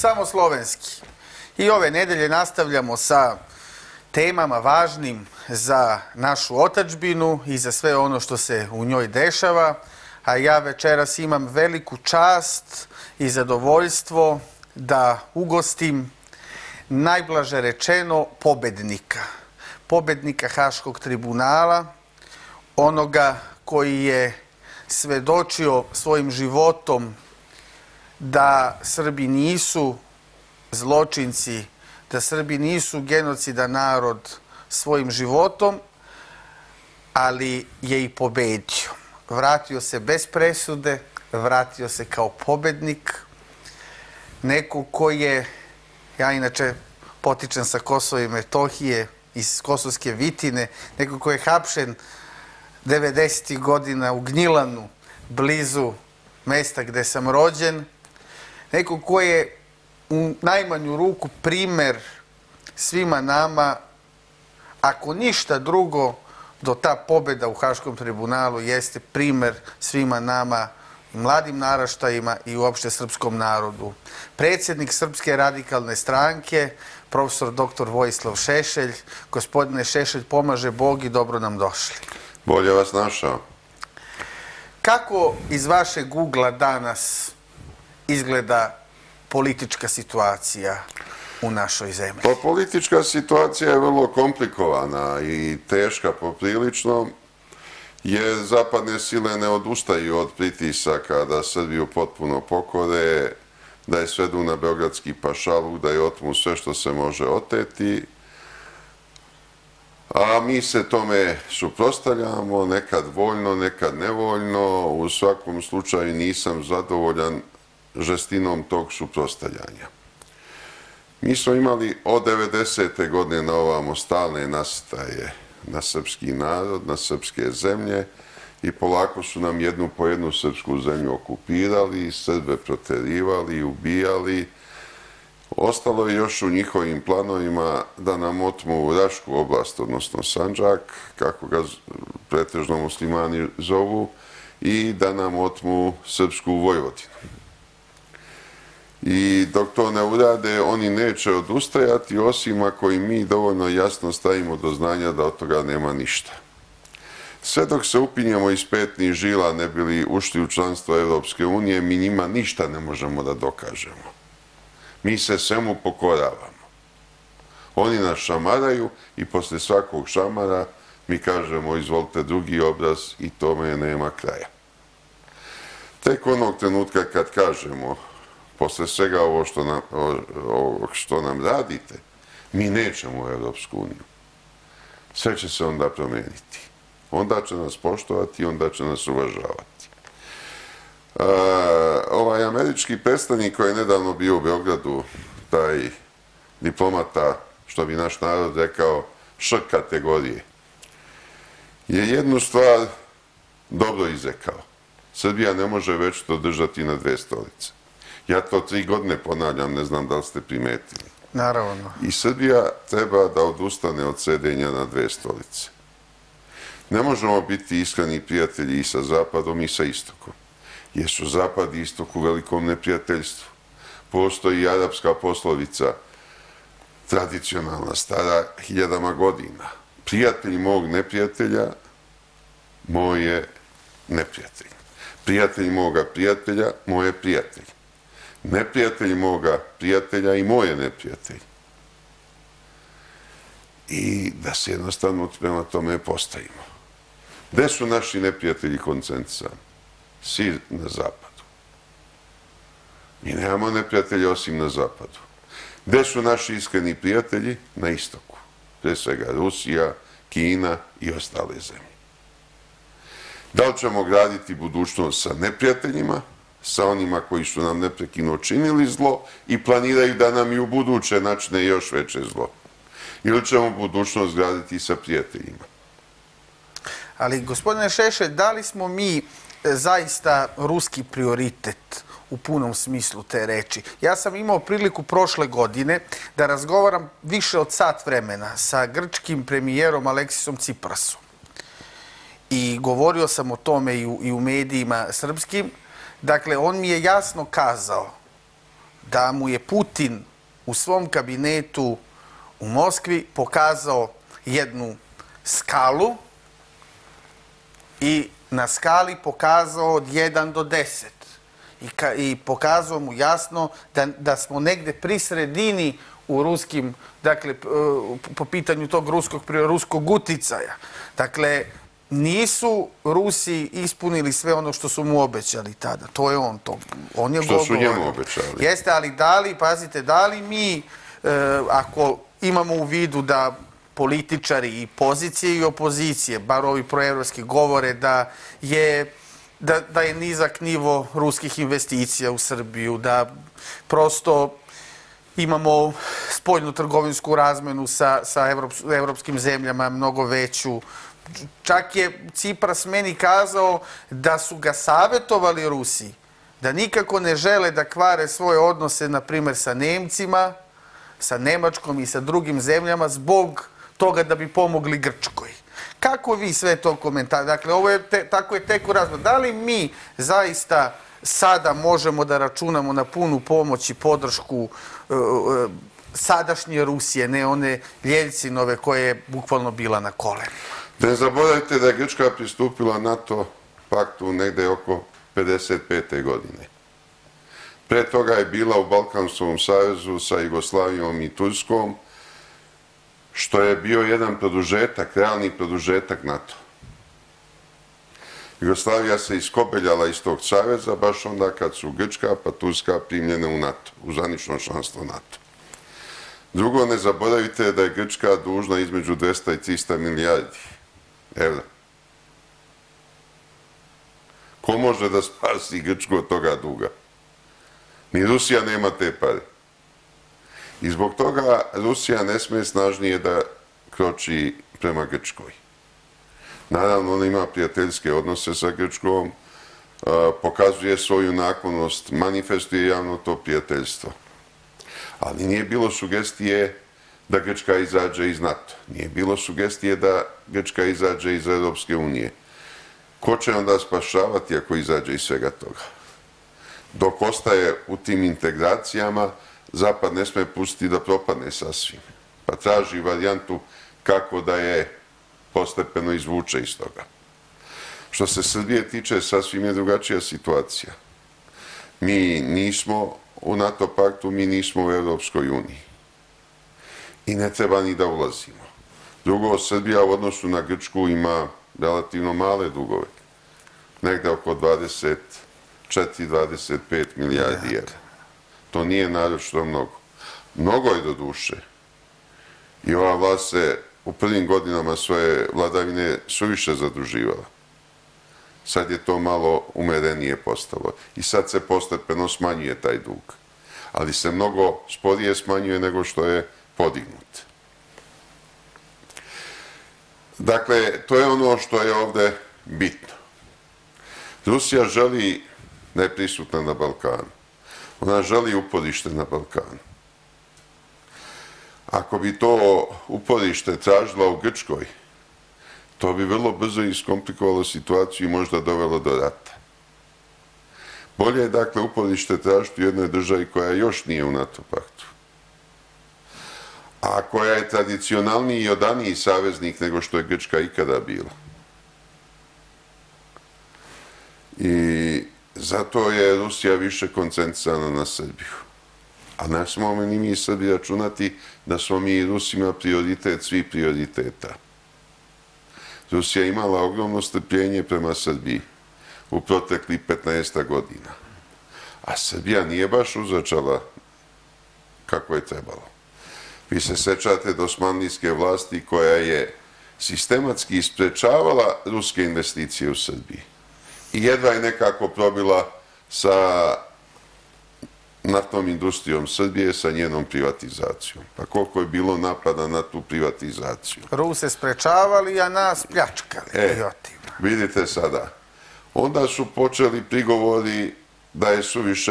samo slovenski. I ove nedelje nastavljamo sa temama važnim za našu otadžbinu i za sve ono što se u njoj dešava. A ja večeras imam veliku čast i zadovoljstvo da ugostim najblaže rečeno pobednika. Pobednika Haškog tribunala, onoga koji je svedočio svojim životom da Srbi nisu zločinci, da Srbi nisu genocidan narod svojim životom, ali je i pobedio. Vratio se bez presude, vratio se kao pobednik. Neko koji je, ja inače potičem sa Kosova i Metohije, iz Kosovske Vitine, neko koji je hapšen 90. godina u Gnjilanu, blizu mesta gde sam rođen. Neko koji je u najmanju ruku primer svima nama, ako ništa drugo, do ta pobjeda u Haškom tribunalu jeste primer svima nama, mladim naraštajima i uopšte srpskom narodu. Predsjednik Srpske radikalne stranke, profesor dr. Vojislav Šešelj. Gospodine Šešelj, pomaže Bog i dobro nam došli. Bolje vas našao. Kako iz vašeg ugla danas izgleda politička situacija u našoj zemlji? Pa politička situacija je vrlo komplikovana i teška poprilično, jer zapadne sile ne odustaju od pritisaka da Srbiju potpuno pokore, da je svedu na beogradski pašaluk, da je otmu sve što se može oteti, a mi se tome suprotstavljamo, nekad voljno, nekad nevoljno. U svakom slučaju nisam zadovoljan žestinom tog suprotstavljanja. Mi smo imali od 90. godine na ovamo stalne nasrtaje na srpski narod, na srpske zemlje i polako su nam jednu po jednu srpsku zemlju okupirali, Srbe proterivali, ubijali. Ostalo je još u njihovim planovima da nam otmu Rašku oblast, odnosno Sandžak, kako ga pretežno muslimani zovu, i da nam otmu srpsku Vojvodinu. I dok to ne urade, oni neće odustajati, osim ako i mi dovoljno jasno stavimo do znanja da od toga nema ništa. Sve dok se upinjemo iz petnih žila ne bili ušli u članstvo Evropske unije, mi njima ništa ne možemo da dokažemo. Mi se svemu pokoravamo. Oni nas šamaraju i posle svakog šamara mi kažemo izvolite drugi obraz i tome nema kraja. Tek onog trenutka kad kažemo posle svega ovo što nam radite, mi nećemo u Evropsku uniju. Sve će se onda promeniti. Onda će nas poštovati i onda će nas uvažavati. Ovaj američki predstavnik koji je nedavno bio u Beogradu, taj diplomata, što bi naš narod rekao, Š kategorije, je jednu stvar dobro izrekao. Srbija ne može već to držati na dve stolice. Ja to 3 godine ponavljam, ne znam da li ste primetili. Naravno. I Srbija treba da odustane od sedenja na dve stolice. Ne možemo biti iskreni prijatelji i sa Zapadom i sa Istokom, jer su Zapad i Istok u velikom neprijateljstvu. Postoji i arapska poslovica, tradicionalna, stara 1000 godina. Prijatelj mog neprijatelja, moj je neprijatelj. Prijatelj moga prijatelja, moj je prijatelj. Neprijatelj moga prijatelja i moj je neprijatelj. I da se jednostavno prema tome postavimo. Gde su naši neprijatelji koncentrisani? Svi na zapadu. Mi nemamo neprijatelja osim na zapadu. Gde su naši iskreni prijatelji? Na istoku. Pre svega Rusija, Kina i ostale zemlje. Da li ćemo graditi budućnost sa neprijateljima, sa onima koji su nam neprekidno činili zlo i planiraju da nam i u buduće načine još veće zlo? Ili ćemo budućnost graditi sa prijateljima? Ali, gospodine Šešelj, da li smo mi zaista ruski prioritet u punom smislu te reči? Ja sam imao priliku prošle godine da razgovaram više od sat vremena sa grčkim premijerom Aleksisom Ciprasom. I govorio sam o tome i u medijima srpskim. Dakle, on mi je jasno kazao da mu je Putin u svom kabinetu u Moskvi pokazao jednu skalu i na skali pokazao od 1 do 10. I pokazao mu jasno da smo negde pri sredini u ruskim, dakle, po pitanju tog ruskog uticaja. Dakle, nisu Rusi ispunili sve ono što su mu obećali tada. To je on to. On je što su njemu obećali. Jeste, ali pazite, da li mi, ako imamo u vidu da političari i pozicije i opozicije, bar ovi proevropski, govore da je nizak nivo ruskih investicija u Srbiju, da prosto imamo spoljnu trgovinsku razmenu sa evropskim zemljama mnogo veću. Čak je Cipras meni kazao da su ga savjetovali Rusi, da nikako ne žele da kvare svoje odnose, na primjer, sa Nemcima, sa Nemačkom i sa drugim zemljama zbog toga da bi pomogli Grčkoj. Kako vi sve to komentarite? Dakle, tako je tek u razvoju. Da li mi zaista sada možemo da računamo na punu pomoć i podršku sadašnje Rusije, ne one Ljeljcinove koja je bukvalno bila na kolenu? Ne zaboravite da je Grčka pristupila NATO paktu negde oko 55. godine. Pre toga je bila u Balkanskom savezu sa Jugoslavijom i Turskom, što je bio jedan produžetak, realni produžetak NATO. Jugoslavija se iskobeljala iz tog saveza baš onda kad su Grčka pa Turska primljene u NATO, u zvanično članstvo NATO. Drugo, ne zaboravite da je Grčka dužna između 200 i 300 milijardi evra. Ko može da spasi Grčku od toga duga? Ni Rusija nema te pare. I zbog toga Rusija ne sme snažnije da kroči prema Grčkoj. Naravno, ona ima prijateljske odnose sa Grčkom, pokazuje svoju naklonost, manifestuje javno to prijateljstvo. Ali nije bilo sugestije da Grčka izađe iz NATO. Nije bilo sugestije da Grčka izađe iz Europske unije. Ko će onda spašavati ako izađe iz svega toga? Dok ostaje u tim integracijama, Zapad ne sme pustiti da propadne sasvim. Pa traži varijantu kako da je postepeno izvuče iz toga. Što se Srbije tiče, sasvim je drugačija situacija. Mi nismo u NATO paktu, mi nismo u Europskoj uniji. I ne treba ni da ulazimo. Drugo, Srbija u odnosu na Grčku ima relativno male dugove. Negde oko 24-25 milijardi evra. To nije naročito mnogo. Mnogo je do duše. I ova vlast se u prvim godinama svoje vladavine suviše zaduživala. Sad je to malo umerenije postalo. I sad se postepeno smanjuje taj dug. Ali se mnogo sporije smanjuje nego što je podignut. Dakle, to je ono što je ovde bitno. Rusija želi da je prisutna na Balkanu. Ona želi uporište na Balkanu. Ako bi to uporište tražila u Grčkoj, to bi vrlo brzo iskomplikovalo situaciju i možda dovelo do rata. Bolje je, dakle, uporište tražiti u jednoj državi koja još nije u NATO paktu, a koja je tradicionalniji i odaniji saveznik nego što je Grčka ikada bila. I zato je Rusija više koncentrisana na Srbiju. A ne smemo ni mi Srbi računati da smo mi Rusima prioritet svih prioriteta. Rusija imala ogromno strpljenje prema Srbiji u proteklih 15 godina. A Srbija nije baš uzračala kako je trebalo. Vi se sećate dosmanlijske vlasti koja je sistematski isprečavala ruske investicije u Srbiji. I jedva je nekako probila sa naftnom industrijom Srbije, sa njenom privatizacijom. Pa koliko je bilo napada na tu privatizaciju. Ruse sprečavali, a nas pljačkali. Vidite sada. Onda su počeli prigovori da je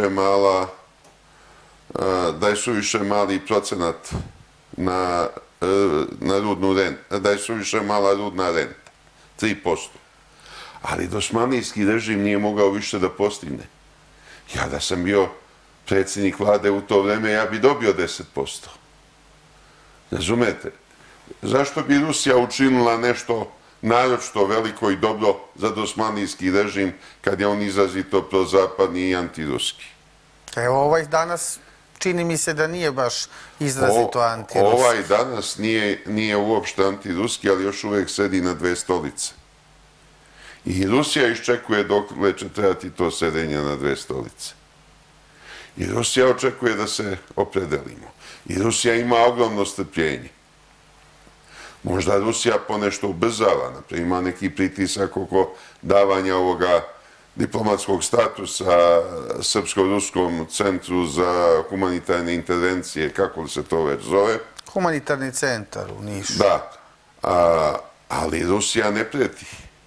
suviše mali procenat na rudnu rentu, da je suviše mala rudna renta. 3%. Ali dosmanlijski režim nije mogao više da postigne. Ja da sam bio predsjednik vlade u to vreme, ja bi dobio 10%. Razumete? Zašto bi Rusija učinila nešto naročito veliko i dobro za dosmanlijski režim kad je on izrazito prozapadni i antiruski? Evo ovaj danas čini mi se da nije baš izrazito antiruski. Ovaj danas nije uopšte antiruski, ali još uvijek sedi na dve stolice. I Rusija iščekuje dokle će trebati to sedenje na dve stolice. I Rusija očekuje da se opredelimo. I Rusija ima ogromno strpljenje. Možda Rusija ponešto ubrzava, naprijed ima neki pritisak oko davanja ovoga diplomatskog statusa Srpsko-ruskom centru za humanitarne intervencije, kako li se to već zove. Humanitarni centar u Nišu. Da, ali Rusija ne preti.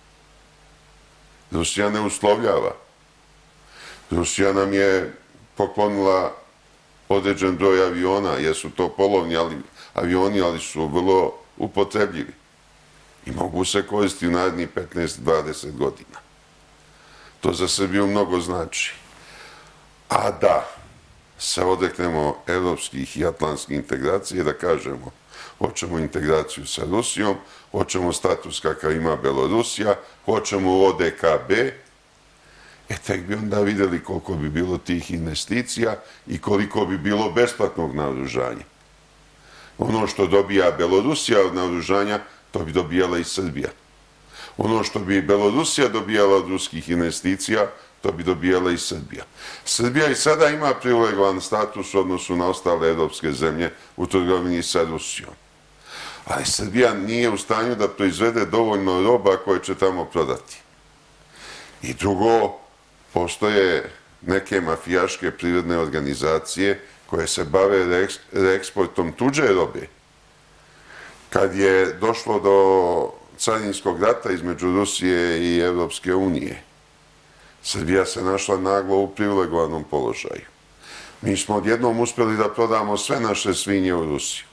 Rusija ne uslovljava. Rusija nam je poklonila određen broj aviona, jesu to polovni avioni, ali su vrlo upotrebljivi i mogu se koristiti u narednih 15-20 godina. To za Srbiju mnogo znači. A da se odreknemo evropskih i atlantskih integracija, da kažemo hoćemo integraciju sa Rusijom, hoćemo status kakav ima Belorusija, hoćemo ODKB, tek bi onda vidjeli koliko bi bilo tih investicija i koliko bi bilo besplatnog naoružanja. Ono što dobija Belorusija od naoružanja, to bi dobijala i Srbija. Ono što bi Belorusija dobijala od ruskih investicija, to bi dobijala i Srbija. Srbija i sada ima privilegovan status u odnosu na ostale evropske zemlje u trgovini sa Rusijom. Ali Srbija nije u stanju da proizvede dovoljno roba koje će tamo prodati. I drugo, postoje neke mafijaške privredne organizacije koje se bave reeksportom tuđe robe. Kad je došlo do carinskog rata između Rusije i Evropske unije, Srbija se našla naglo u privilegovanom položaju. Mi smo odjednom uspjeli da prodamo sve naše svinje u Rusiju.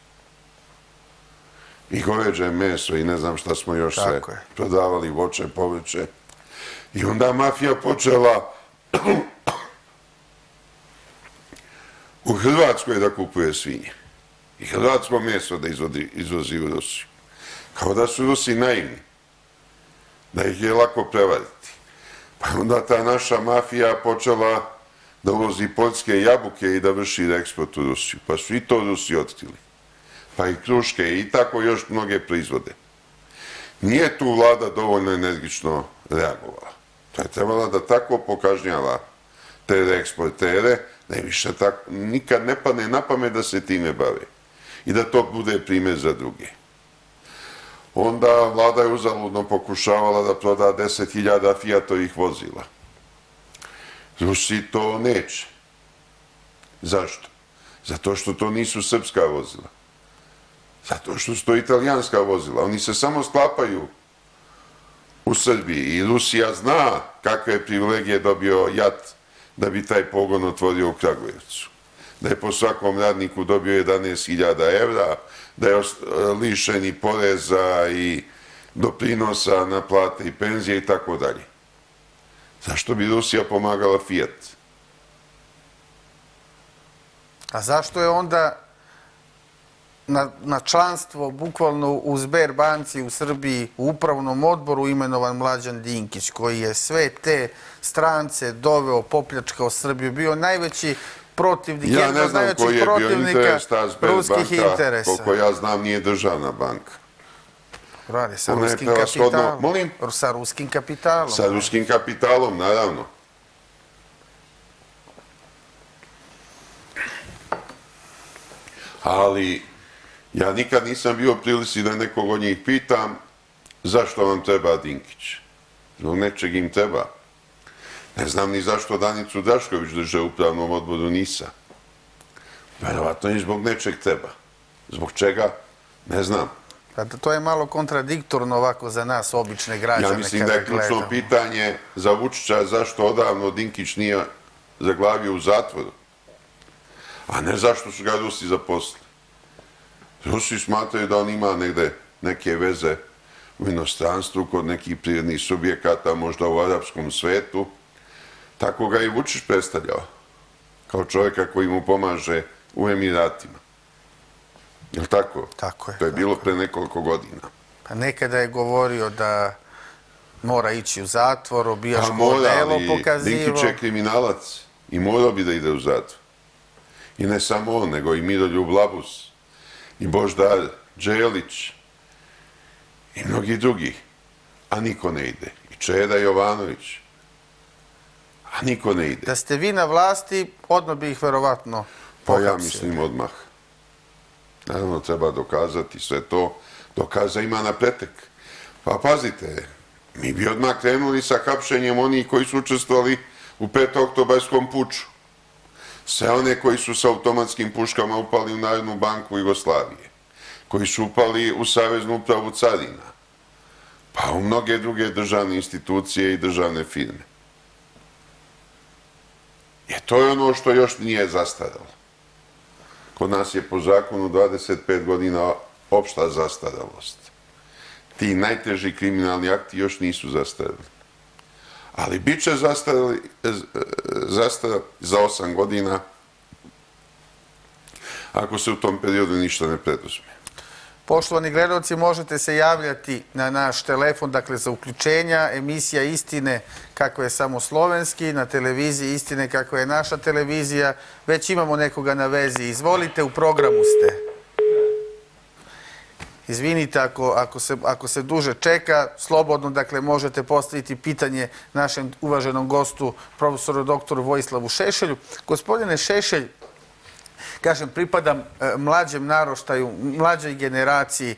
I goveđe meso i ne znam šta smo još sve prodavali, voće, povrće. I onda mafija počela u Hrvatskoj da kupuje svinje. I hrvatsko meso da izvozi u Rusiju. Kao da su Rusi naivni. Da ih je lako prevariti. Pa onda ta naša mafija počela da uvozi poljske jabuke i da vrši eksport u Rusiju. Pa su i to Rusi otkrili. Pa i kruške i tako još mnoge proizvode. Nije tu vlada dovoljno energično reagovala. To je trebala da tako pokažnjava te reeksportere, da im više nikad ne padne na pamet da se time bave. I da to bude primjer za druge. Onda vlada je uzaludno pokušavala da proda 10.000 Fiatovih vozila. Rusi to neće. Zašto? Zato što to nisu srpska vozila. Zato što su to italijanska vozila. Oni se samo sklapaju u Srbiji i Rusija zna kakve privilegije dobio JAT da bi taj pogon otvorio u Kragujevcu. Da je po svakom radniku dobio 11.000 evra, da je lišen i poreza i doprinosa na plate i penzije i tako dalje. Zašto bi Rusija pomagala Fiat? A zašto je onda na članstvo bukvalno u Sberbanci u Srbiji u upravnom odboru imenovan Mlađan Dinkić, koji je sve te strance doveo, popljačkao Srbiju, bio najveći protivnik, jedan od najvećih protivnika ruskih interesa. Koliko ja znam, nije državna banka. Radi sa ruskim kapitalom. Molim? Sa ruskim kapitalom. Sa ruskim kapitalom, naravno. Ali ja nikad nisam bio u prilici da nekog od njih pitam zašto vam treba Dinkić. Zbog nečeg im treba. Ne znam ni zašto Danicu Drašković drže u upravnom odboru NIS-a. Verovatno i zbog nečeg treba. Zbog čega? Ne znam. To je malo kontradiktorno ovako za nas, obične građane. Ja mislim da je ključno pitanje za Vučića zašto odavno Dinkić nije zaglavio u zatvoru. A ne zašto su ga Rusi zaposlili. Rusi smatraju da on ima negde neke veze u inostranstvu kod nekih prirodnih subjekata, možda u arapskom svetu. Tako ga i Vučić predstavljao. kao čovjeka koji mu pomaže u Emiratima. Je li tako? Tako je. To je bilo pre nekoliko godina. Pa nekada je govorio da mora ići u zatvor, obijaško delo pokazivo. Dinkić je kriminalac i morao bi da ide u zatvor. I ne samo on, nego i Miroljub Labus, i Božidar Đelić, i mnogi drugi. A niko ne ide. I Čeda Jovanović. A niko ne ide. Da ste vi na vlasti, odmah bi ih verovatno pohapsili. Pa ja mislim odmah. Naravno, treba dokazati sve to. Dokaza ima na pretek. Pa pazite, mi bi odmah krenuli sa hapšenjem onih koji su učestvovali u petooktobarskom puču. Sve one koji su sa automatskim puškama upali u Narodnu banku Jugoslavije, koji su upali u Saveznu upravu carina, pa u mnoge druge državne institucije i državne firme. Jer to je ono što još nije zastaralo. Kod nas je po zakonu 25 godina opšta zastaralost. Ti najteži kriminalni akti još nisu zastarali. Ali bit će zastarali za 8 godina ako se u tom periodu ništa ne preduzme. Poštovani gledalci, možete se javljati na naš telefon, dakle za uključenja, emisija Istine kako je samo slovenski, na televiziji Istine kako je naša televizija. Već imamo nekoga na vezi. Izvolite, u programu ste. Izvinite ako se duže čeka, slobodno, dakle, možete postaviti pitanje našem uvaženom gostu, profesoru doktoru Vojislavu Šešelju. Gospodine Šešelj, kažem, pripadam mlađem naraštaju, mlađoj generaciji.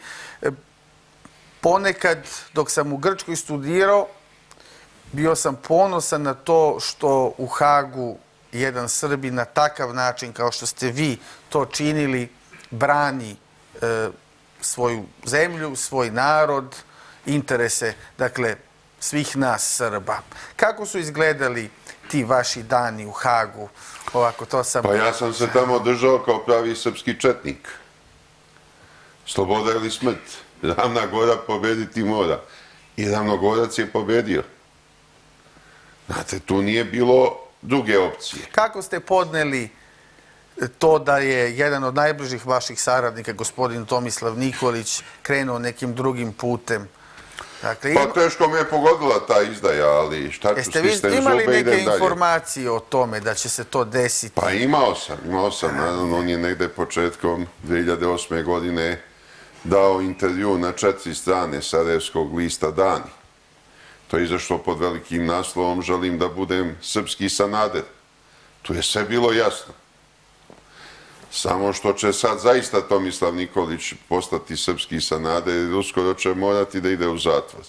Ponekad, dok sam u Grčkoj studirao, bio sam ponosan na to što u Hagu jedan Srbin na takav način, kao što ste vi to činili, brani svoju zemlju, svoj narod, interese, dakle, svih nas Srba. Kako su izgledali ti vaši dani u Hagu? Ovako, to sam... Pa ja sam se tamo držao kao pravi srpski četnik. Sloboda ili smrt. Ravna gora pobediti mora. I Ravnogorac je pobedio. Znate, tu nije bilo druge opcije. Kako ste podneli to da je jedan od najbližih vaših saradnika, gospodin Tomislav Nikolić, krenuo nekim drugim putem? Pa teško me je pogodila ta izdaja, ali šta ću, stisnem zube i idem dalje. Jeste vi imali neke informacije o tome da će se to desiti? Pa imao sam. Naravno, on je negde početkom 2008. godine dao intervju na 4 strane sarajevskog lista Dani. To je izašlo pod velikim naslovom "Želim da budem srpski Sanader". Tu je sve bilo jasno. Samo što će sad zaista Tomislav Nikolić postati srpski Sanader i uskoro će morati da ide u zatvor.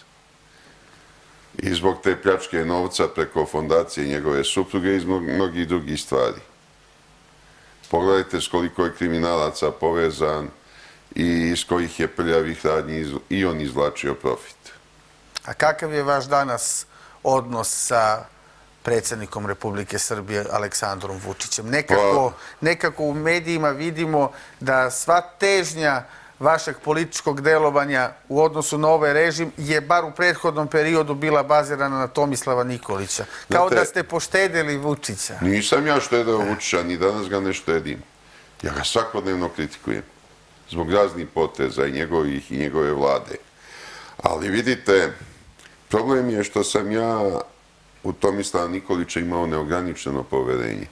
I zbog te pljačke novca preko fondacije njegove supruge i zbog mnogih drugih stvari. Pogledajte s koliko je kriminalaca povezan i iz kojih je prljavih radnji i on izvlačio profit. A kakav je vaš danas odnos sa predsjednikom Republike Srbije Aleksandrom Vučićem? Nekako u medijima vidimo da sva težnja vašeg političkog delovanja u odnosu na ovaj režim je bar u prethodnom periodu bila bazirana na Tomislava Nikolića. Kao da ste poštedili Vučića. Nisam ja štedeo Vučića, ni danas ga ne štedim. Ja ga svakodnevno kritikujem. Zbog raznih poteza i njegovih i njegove vlade. Ali vidite, problem je što sam ja u Tomislava Nikolića imao neograničeno poverenje.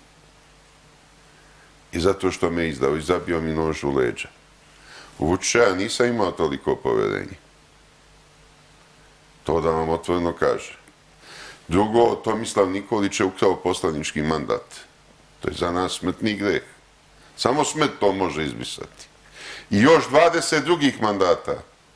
I zato što me izdao i zabio mi nož u leđa. U Vučića ja nisam imao toliko poverenje. To da vam otvoreno kaže. Drugo, Tomislav Nikolić je ukrao poslanički mandat. To je za nas smrtni greh. Samo smrt to može izbrisati. I još 20 drugih mandata.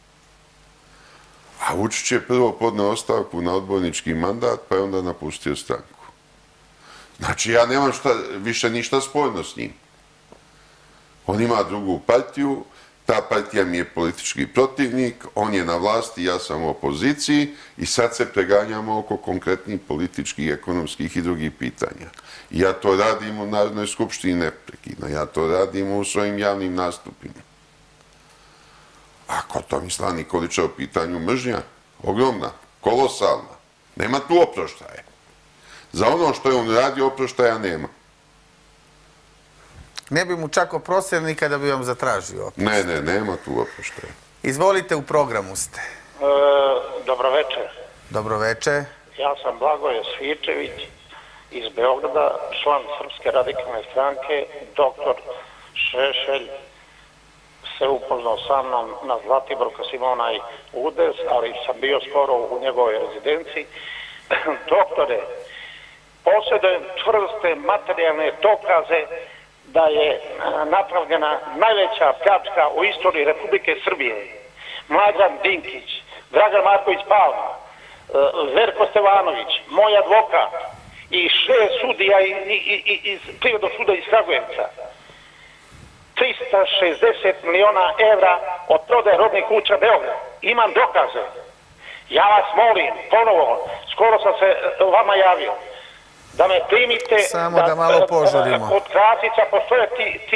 A Vučić je prvo podneo ostavku na odbornički mandat, pa je onda napustio stranku. Znači, ja nemam više ništa sporno s njim. On ima drugu partiju, ta partija mi je politički protivnik, on je na vlasti, ja sam u opoziciji i sad se preganjamo oko konkretnih političkih, ekonomskih i drugih pitanja. I ja to radim u Narodnoj skupštini neprekidno, ja to radim u svojim javnim nastupima. Ako Tomislava Nikolića u pitanju mržnja, ogromna, kolosalna, nema tu oproštaje. Za ono što je on radio, oproštaja nema. Ne bi mu čak oprostili nikada bi vam zatražio oprost. Ne, nema tu oproštaja. Izvolite, u programu ste. Dobro večer. Dobro večer. Ja sam Blagoje Svičević iz Beograda, član Srpske radikalne stranke. Doktor Šešelj se upoznao sa mnom na Zlatiboru kad sam imao onaj udes, ali sam bio skoro u njegovoj rezidenciji. Doktore, posjedujem čvrste materijalne dokaze da je napravljena najveća pljačka u istoriji Republike Srbije. Mlađan Dinkić, Dragan Marković Palma, Verko Stevanović, moj advokat i 6 sudija iz Privrednog suda iz Kragujevca. 360 miliona evra od prodaje robnih kuća Beograd. Imam dokaze. Ja vas molim, ponovo, skoro sam se vama javio, da me primite... Samo da malo požurimo. Od Krasića postoje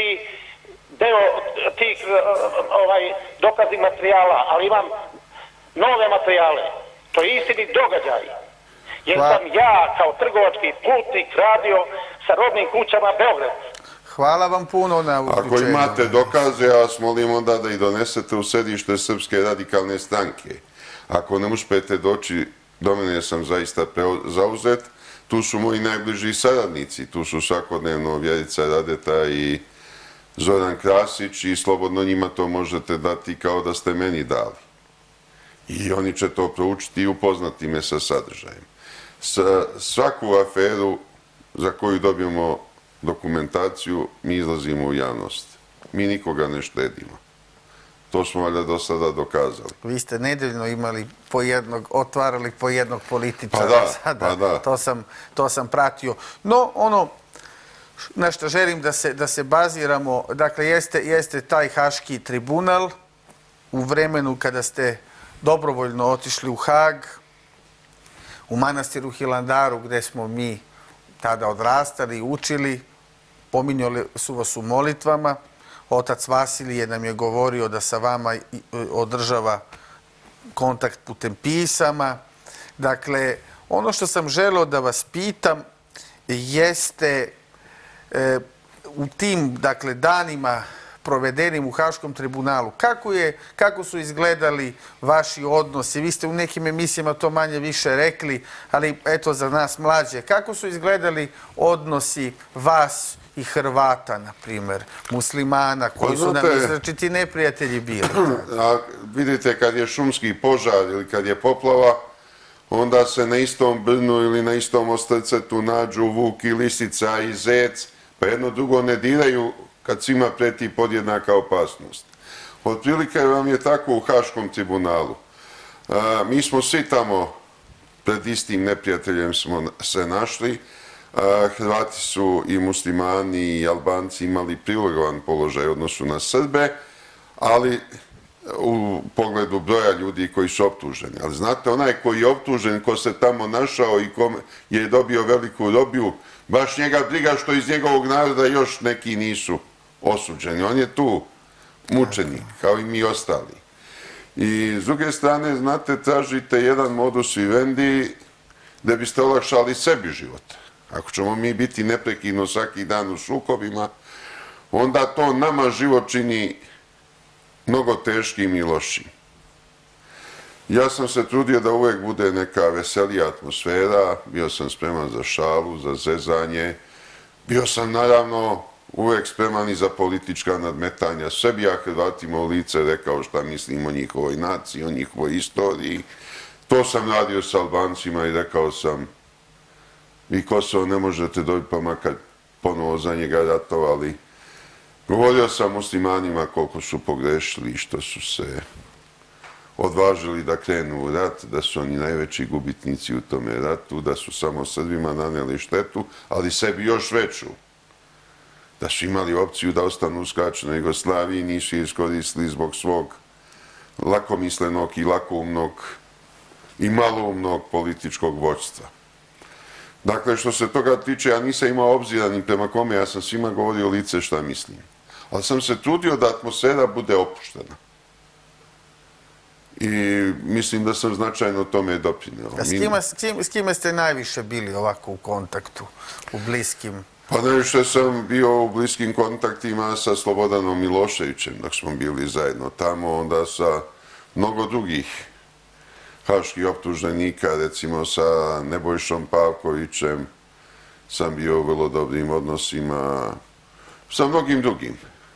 deo tih dokaznih materijala, ali imam nove materijale. To je istinit događaj. Jer sam ja kao trgovački putnik radio sa robnim kućama Beograd. Hvala vam puno na uključenju. Ako imate dokaze, ja vas molim onda da ih donesete u sedište Srpske radikalne stranke. Ako ne uspete doći, do mene sam zaista zauzet, tu su moji najbliži saradnici, tu su svakodnevno Vjerica Radeta i Zoran Krasić i slobodno njima to možete dati kao da ste meni dali. I oni će to proučiti i upoznati me sa sadržajem. Svaku aferu za koju dobijemo dokumentaciju, mi izlazimo u javnost. Mi nikoga ne štedimo. To smo valjda do sada dokazali. Vi ste nedeljno imali otvarali po jednog političara. Pa da. To sam pratio. No, ono na što želim da se baziramo, dakle, jeste taj Haški tribunal u vremenu kada ste dobrovoljno otišli u Hag, u manastiru Hilandaru, gde smo mi tada odrastali i učili, pominjali su vas u molitvama. Otac Vasilije nam je govorio da sa vama održava kontakt putem pisama. Dakle, ono što sam želeo da vas pitam jeste u tim, dakle, danima provedenim u Haškom tribunalu, kako su izgledali vaši odnosi? Vi ste u nekim emisijama to manje više rekli, ali eto za nas mlađe. Kako su izgledali odnosi vas i Hrvata, na primjer, muslimana, koji su nam izračiti neprijatelji bili? Vidite, kad je šumski požar ili kad je poplava, onda se na istom brnu ili na istom ostrcetu nađu vuk i lisica i zec, pa jedno drugo ne diraju kad svima preti podjednaka opasnost. Otprilike vam je tako u Haškom tribunalu. Mi smo svi tamo pred istim neprijateljem smo se našli. Hrvati su i muslimani i Albanci imali privilegovan položaj u odnosu na Srbe, ali u pogledu broja ljudi koji su optuženi. Ali znate, onaj koji je optužen, ko se tamo našao i ko je dobio veliku robiju, baš njega briga što iz njegovog naroda još neki nisu osuđeni. On je tu mučenik, kao i mi ostali. I s druge strane, znate, tražite jedan modus vivendi da biste olakšali sebi život. Ako ćemo mi biti neprekidno svaki dan u sukobima, onda to nama život čini mnogo teškim i lošim. Ja sam se trudio da uvek bude neka veselija atmosfera, bio sam spreman za šalu, za zezanje, bio sam naravno uvek spreman i za politička nadmetanja. Sve bi ja Hrvatima u lice rekao šta mislim o njihovoj naciji, o njihovoj istoriji. To sam radio s Albancima i rekao sam vi Kosovo ne možete dobiti pa makar ponovo za njega ratovali. Govorio sam muslimanima koliko su pogrešili i što su se odvažili da krenu u rat, da su oni najveći gubitnici u tome ratu, da su samo Srbima naneli štetu, ali sebi još veću. Da su imali opciju da ostanu uskraćeni Jugoslaviji, nisu je iskoristili zbog svog lakomislenog i lakoumnog i maloumnog političkog vođstva. Dakle, što se toga tiče, ja nisam imao obzira ni prema kome, ja sam svima govorio lice šta mislim. Ali sam se trudio da atmosfera bude opuštena. I mislim da sam značajno tome doprineo. S kime ste najviše bili ovako u kontaktu, u bliskim Pa najviše sam bio u bliskim kontaktima sa Slobodanom Miloševićem dok smo bili zajedno tamo, onda sa mnogo drugih haških optuženika, recimo sa Nebojšom Pavkovićem sam bio u vrlo dobrim odnosima, sa mnogim drugim.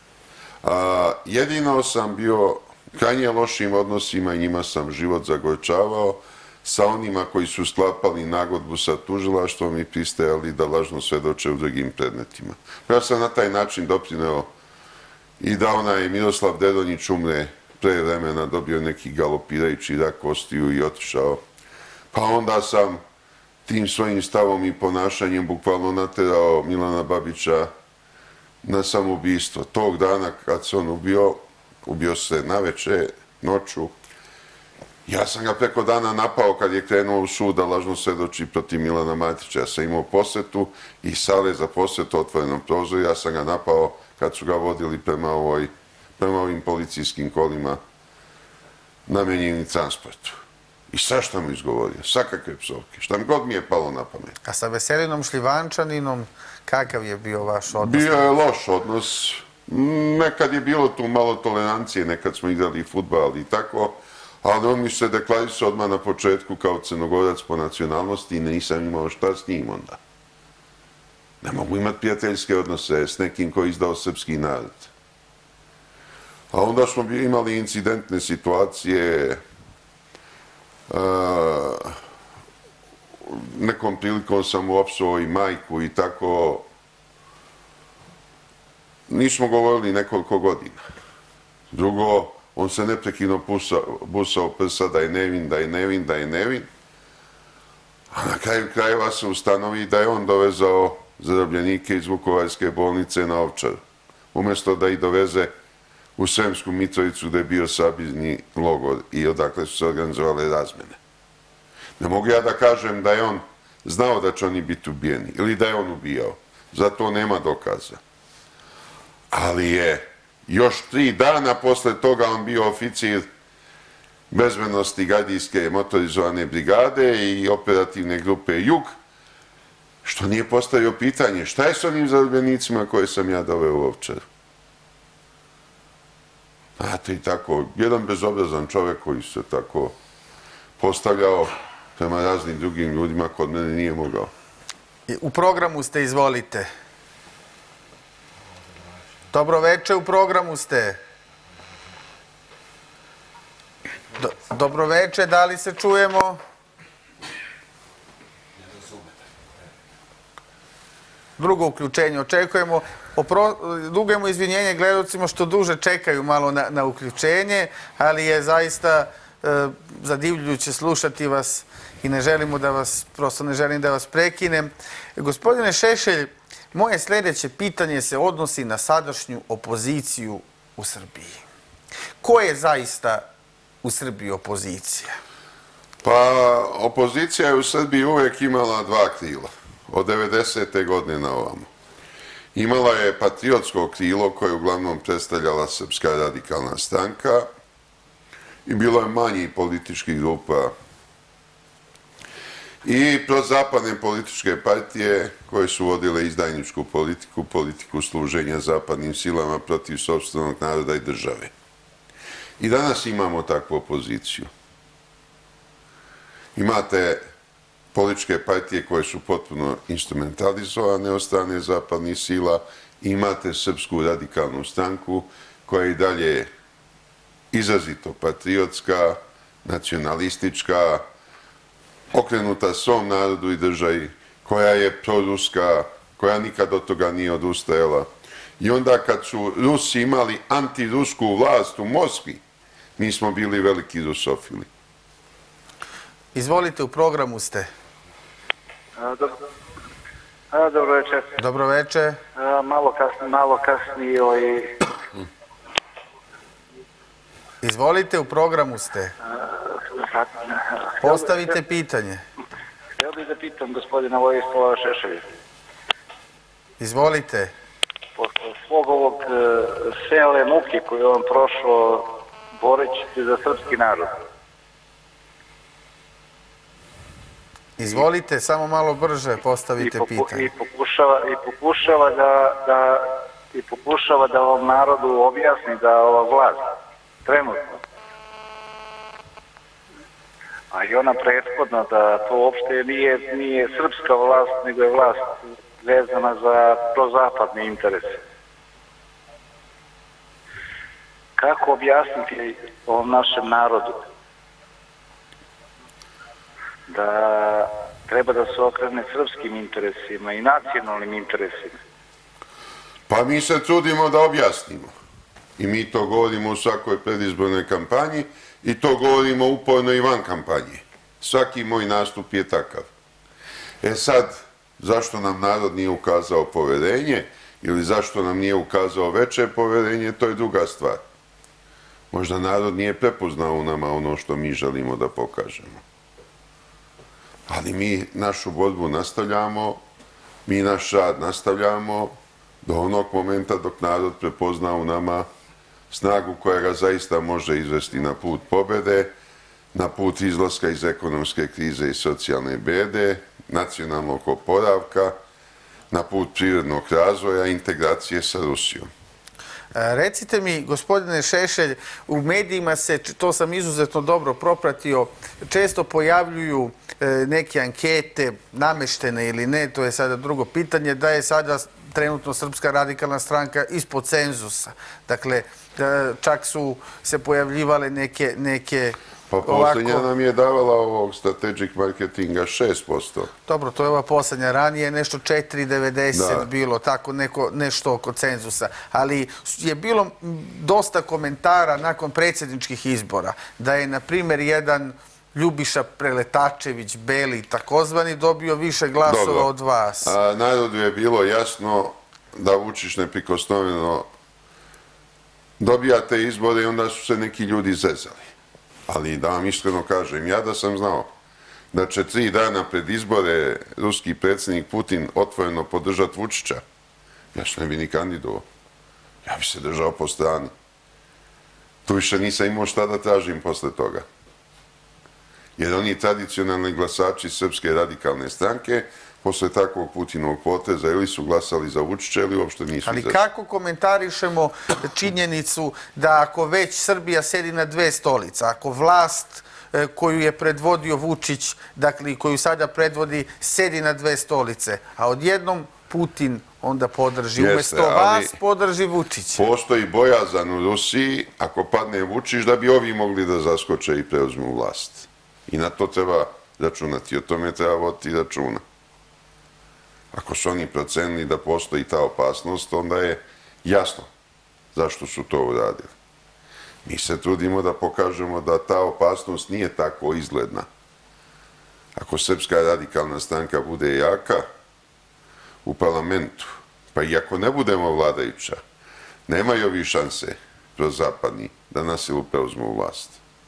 Jedino sam bio krajnje lošim odnosima i njima sam život zagorčavao sa onima koji su sklapali nagodbu sa tužilaštvom i pristajali da lažno svedoče u drugim predmetima. Ja sam na taj način doprineo i da onaj Miroslav Dedonjić umre pre vremena, dobio neki galopirajući rak kostiju i otišao. Pa onda sam tim svojim stavom i ponašanjem bukvalno naterao Milana Babića na samoubistvo. Tog dana kad se on ubio se naveče, noću, ja sam ga preko dana napao kad je krenuo u sud da lažno svedoči protiv Milana Matića. Ja sam imao posetu i sale za posetu otvorenom prozoru. Ja sam ga napao kad su ga vodili prema ovim policijskim kolima namenjeni transportu. I šta mu izgovorio? Svakakve psovke. Šta mi god mi je palo na pamet. A sa Veselinom Šljivančaninom kakav je bio vaš odnos? Bio je loš odnos. Nekad je bilo tu malo tolerancije, nekad smo igrali fudbal i tako, ali on mi se deklarisao odmah na početku kao Crnogorac po nacionalnosti i nisam imao šta s njim onda. Ne mogu imati prijateljske odnose s nekim koji je izdao srpski narod. A onda smo imali incidentne situacije. Nekom prilikom sam uopsovao i majku i tako. Nismo govorili nekoliko godina. Drugo, on se neprekidno busao prsa da je nevin. A na kraju krajeva se ustanovi da je on dovezao zarobljenike iz Vukovarske bolnice na Ovčar. Umjesto da ih doveze u Sremsku Mitrovicu gde je bio sabirni logor i odakle su se organizovale razmene. Ne mogu ja da kažem da je on znao da će oni biti ubijeni ili da je on ubijao. Zato nema dokaza. Ali je još 3 dana posle toga on bio oficir bezbednosti Gajdijske motorizovane brigade i operativne grupe Jug, što nije postavio pitanje šta je s onim zarobljenicima koje sam ja doveo u Ovčaru. Znate i tako, jedan bezobrazan čovek koji se tako postavljao prema raznim drugim ljudima, kod mene nije mogao. U programu ste, izvolite. Dobroveče, u programu ste. Dobroveče, da li se čujemo? Drugo uključenje očekujemo. Dugujemo izvinjenje gledalcima što duže čekaju malo na uključenje, ali je zaista zadivljujuće slušati vas i ne želimo da vas, prosto ne želim da vas prekinem. Gospodine Šešelj, moje sljedeće pitanje se odnosi na sadašnju opoziciju u Srbiji. Ko je zaista u Srbiji opozicija? Pa, opozicija je u Srbiji uvijek imala 2 krila. Od 90. godine na ovamo. Imala je patriotsko krilo koje je uglavnom predstavljala Srpska radikalna stranka i bilo je manji političkih grupa i prozapadne političke partije koje su vodile izdajničku politiku, politiku služenja zapadnim silama protiv sopstvenog naroda i države. I danas imamo takvu opoziciju. Imate političke partije koje su potpuno instrumentalizovane od strane zapadnih sila, imate Srpsku radikalnu stranku koja je i dalje izrazito patriotska, nacionalistička, okrenuta svom narodu i državi, koja je proruska, koja nikad od toga nije odustajala. I onda kad su Rusi imali antirusku vlast u Moskvi, mi smo bili veliki rusofili. Izvolite, u programu ste. Dobro večer. Dobro večer. Malo kasnije. Izvolite, u programu ste. Postavite pitanje. Htio bih da pitam gospodina Vojislava Šešelja. Izvolite. Posle svog ovog silne muke koju on prošao boreći se za srpski narod. Izvolite, samo malo brže postavite pitanje. I pokušava da ovom narodu objasni da ova vlast trenutno, a i ona prethodna, da to uopšte nije srpska vlast, nego je vlast vezana za prozapadne interese. Kako objasniti ovom našem narodu da treba da se okrene srpskim interesima i nacionalnim interesima? Pa mi se trudimo da objasnimo. I mi to govorimo u svakoj predizbornoj kampanji i to govorimo uporno i van kampanje. Svaki moj nastup je takav. E sad, zašto nam narod nije ukazao poverenje ili zašto nam nije ukazao veće poverenje, to je druga stvar. Možda narod nije prepoznao u nama ono što mi želimo da pokažemo. Ali mi našu borbu nastavljamo, mi naš rad nastavljamo do onog momenta dok narod prepozna u nama snagu koja ga zaista može izvesti na put pobede, na put izlaska iz ekonomske krize i socijalne bede, nacionalnog oporavka, na put privrednog razvoja i integracije sa Rusijom. Recite mi, gospodine Šešelj, u medijima se, to sam izuzetno dobro propratio, često pojavljuju neke ankete, nameštene ili ne, to je sada drugo pitanje, da je sada trenutno Srpska radikalna stranka ispod cenzusa. Dakle, čak su se pojavljivale neke Pa posljednja nam je davala ovog strategic marketinga 6%. Dobro, to je ova posljednja. Ranije je nešto 4,90 bilo, tako nešto oko cenzusa. Ali je bilo dosta komentara nakon predsjedničkih izbora da je, na primjer, jedan Ljubiša Preletačević, Beli, takozvani, dobio više glasova od vas. Narodu je bilo jasno da Vučić neprikosnoveno dobija te izbore i onda su se neki ljudi zezali. Ali da vam iskreno kažem, ja da sam znao da će 3 dana pred izbore ruski predsjednik Putin otvoreno podržati Vučića, ja se ne bi ni kandidovao. Ja bi se držao po strani. Tu više nisam imao šta da tražim posle toga. Jer oni tradicionalni glasači Srpske radikalne stranke posle takvog Putinovog poteza ili su glasali za Vučića ili uopšte nisu izašli. Ali kako komentarišemo činjenicu da ako već Srbija sedi na 2 stolice, ako vlast koju je predvodio Vučić, dakle i koju sada predvodi, sedi na 2 stolice, a odjednom Putin onda podrži, umjesto vas podrži Vučić. Postoji bojazan u Rusiji, ako padne Vučić, da bi ovi mogli da zaskoče i preuzmu vlast. I na to treba računati, o tome treba voditi računa. Ako su oni procenili da postoji ta opasnost, onda je jasno zašto su to uradili. Mi se trudimo da pokažemo da ta opasnost nije tako izgledna. Ako Srpska radikalna stranka bude jaka u parlamentu, pa i ako ne budemo vladajuća, nemaju ovi šanse prozapadni da na silu preuzmu vlast.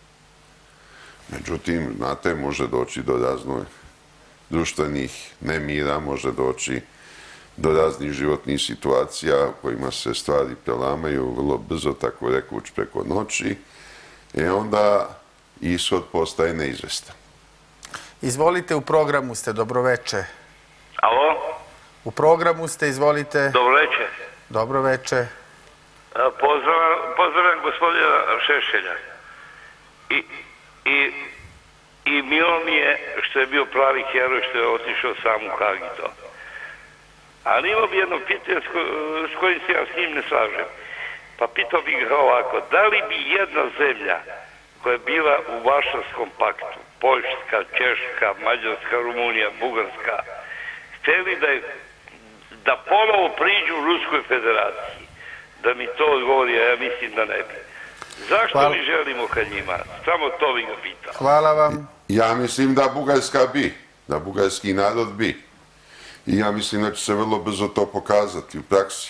Međutim, znate, može doći do raznih društvenih nemira, može doći do raznih životnih situacija u kojima se stvari prelamaju vrlo brzo, tako rekuć, preko noći, i onda ishod postaje neizvestan. Izvolite, u programu ste, dobroveče. Alo? U programu ste, izvolite. Dobroveče. Dobroveče. Pozdravljam gospodina Šešelja. I milo mi je što je bio pravi heroj, što je otišao sam u Hag i to. Ali imao bi jedno pitanje s kojim se ja s njim ne slažem. Pa pitao bih ga ovako, da li bi jedna zemlja koja je bila u Varšavskom paktu, Poljska, Češka, Mađarska, Rumunija, Bugarska, hteli da ponovo priđu Ruskoj federaciji? Da mi to odgovori, a ja mislim da ne bi. Zašto mi želimo ka njima? Samo to bi ga pitao. Hvala vam. Ja mislim da Bugarska bi, da bugarski narod bi. I ja mislim da će se vrlo brzo to pokazati u praksi.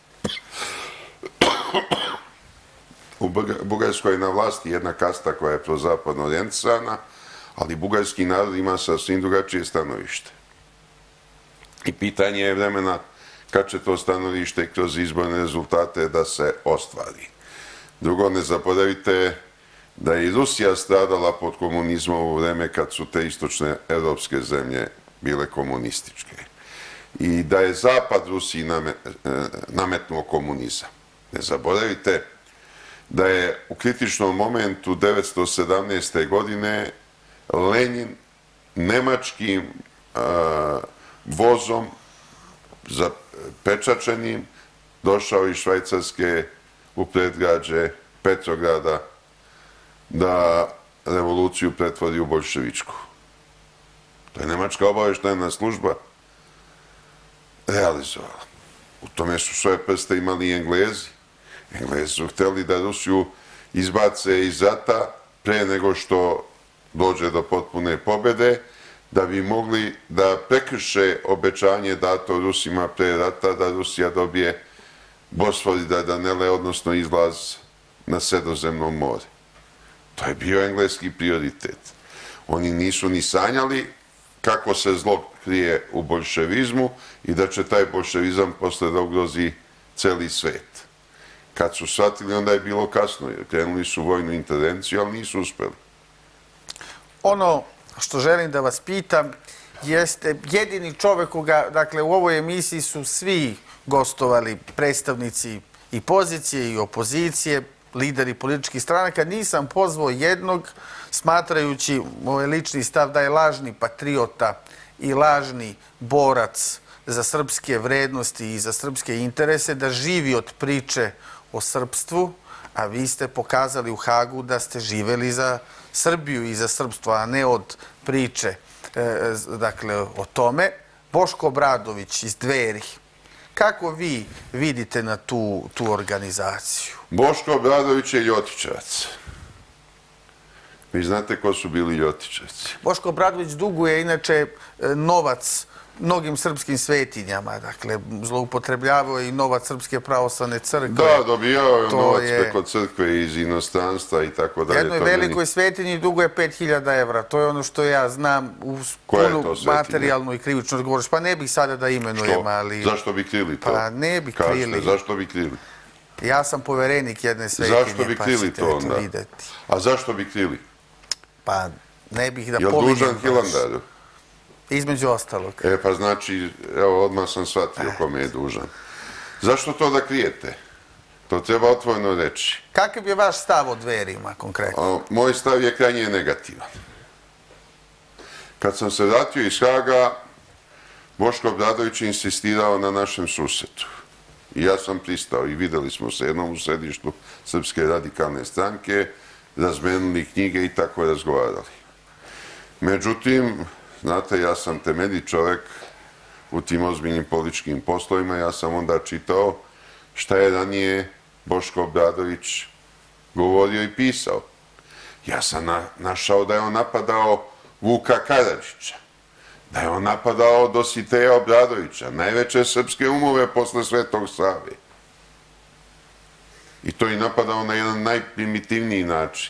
U Bugarskoj je na vlasti jedna kasta koja je prozapadno orijentisana, ali bugarski narod ima sasvim drugačije stanovište. I pitanje je vremena kad će to stanovište kroz izborne rezultate da se ostvari. Drugo, ne zaboravite da je i Rusija stradala pod komunizmom u vreme kad su te istočne evropske zemlje bile komunističke i da je Zapad Rusiji nametnuo komunizam. Ne zaboravite da je u kritičnom momentu 1917. godine Lenin nemačkim vozom zapečačenim došao iz Švajcarske u predgrađe Petrograda da revoluciju pretvori u boljševičku. To je nemačka obaveštajna služba realizovala. U tome su svoje prste imali i Englezi. Englezi su hteli da Rusiju izbace iz rata pre nego što dođe do potpune pobede, da bi mogli da prekrše obećanje dato Rusima pre rata da Rusija dobije Bosfor i Dardanele, odnosno izlaz na Sredozemno more. To je bio engleski prioritet. Oni nisu ni sanjali kako se zlo krije u boljševizmu i da će taj boljševizam posle da ugrozi celi svet. Kad su shvatili, onda je bilo kasno, jer krenuli su vojnu intervenciju, ali nisu uspeli. Ono što želim da vas pitam jeste jedini čovek koga, dakle u ovoj emisiji su svi gostovali predstavnici i pozicije i opozicije, lideri političkih stranaka. Nisam pozvao jednog, smatrajući ovaj lični stav da je lažni patriota i lažni borac za srpske vrednosti i za srpske interese, da živi od priče o srpstvu, a vi ste pokazali u Hagu da ste živeli za Srbiju i za srpstvo, a ne od priče, dakle, o tome. Boško Obradović iz Dveri. Kako vi vidite na tu organizaciju? Boško Obradović je ljotićevac. Vi znate ko su bili ljotićevci? Boško Obradović duguje inače novac mnogim srpskim svetinjama, dakle, zloupotrebljavao je i novac Srpske pravoslavne crkve. Da, dobijao je novac preko crkve iz inostranstva i tako dalje. Jednoj velikoj svetinji duguje 5.000 evra, to je ono što ja znam u punu materijalnu i krivičnu odgovornost. Pa ne bih sada da imenujem, ali... Zašto bi krili to? Pa ne bi krili. Kažete, zašto bi krili? Ja sam poverenik jedne svetinje, zašto bi krili pa to ćete onda? videti. A zašto bi krili? Pa ne bih da pominjem. Je li dužan Hilandaru? Između ostalog. Pa znači, evo, odmah sam shvatio kome je dužan. Zašto to da krijete? To treba otvoreno reći. Kakav je vaš stav o Dverima, konkretno? Moj stav je krajnje negativan. Kad sam se vratio iz Haga, Boško Obradović je insistirao na našem susretu. I ja sam pristao i videli smo se jednom u središtu Srpske radikalne stranke, razmenili knjige i tako razgovarali. Međutim, znate, ja sam temeljit čovek u tim ozbiljnim političkim poslovima. Ja sam onda čitao šta je ranije Boško Obradović govorio i pisao. Ja sam našao da je on napadao Vuka Karadžića, da je on napadao Dositeja Obradovića, najveće srpske umove posle Svetog Save. I to je napadao na jedan najprimitivniji način.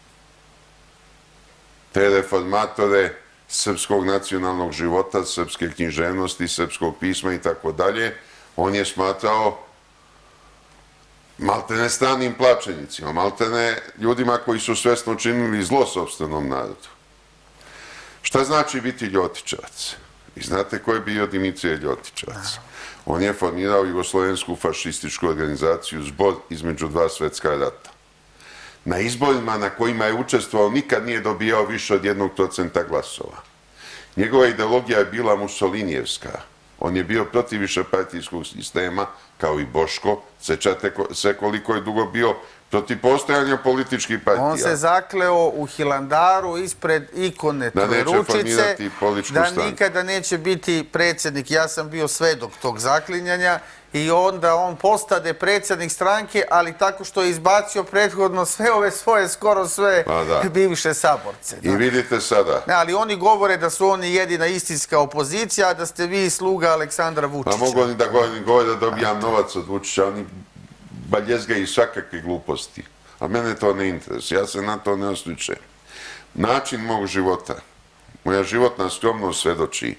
Te reformatore srpskog nacionalnog života, srpske književnosti, srpskog pisma i tako dalje, on je smatrao maltene stranim plaćenicima, maltene ljudima koji su svesno činili zlo sopstvenom narodu. Šta znači biti ljotićevac? Vi znate ko je bio Dimitrije Ljotićevac? On je formirao jugoslovensku fašističku organizaciju Zbor između dva svetska rata. Na izborima na kojima je učestvovao nikad nije dobijao više od 1% glasova. Njegova ideologija je bila Mussolinijevska. On je bio protiv višepartijskog sistema, kao i Boško. Sećate se koliko je dugo bio protiv postojanja političkih partija. On se zakleo u Hilandaru ispred ikone Trojeručice da nikada neće biti predsjednik. Ja sam bio svedok tog zaklinjanja i onda on postade predsjednik stranke, ali tako što je izbacio prethodno sve ove svoje, skoro sve bivše saborce. I vidite sada. Ali oni govore da su oni jedina istinska opozicija, a da ste vi sluga Aleksandra Vučića. Pa mogu oni da govore da dobijam novac od Vučića, oni baljezgaju svakakve gluposti. A mene to ne interesuje, ja se na to ne osvrćem. Način mog života, moja životna skromnost svedoči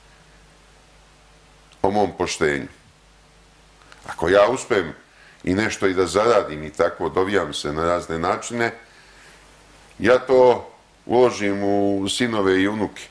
o mom poštenju. Ako ja uspem i nešto i da zaradim i tako dovijam se na razne načine, Ja to uložim u sinove i unuke.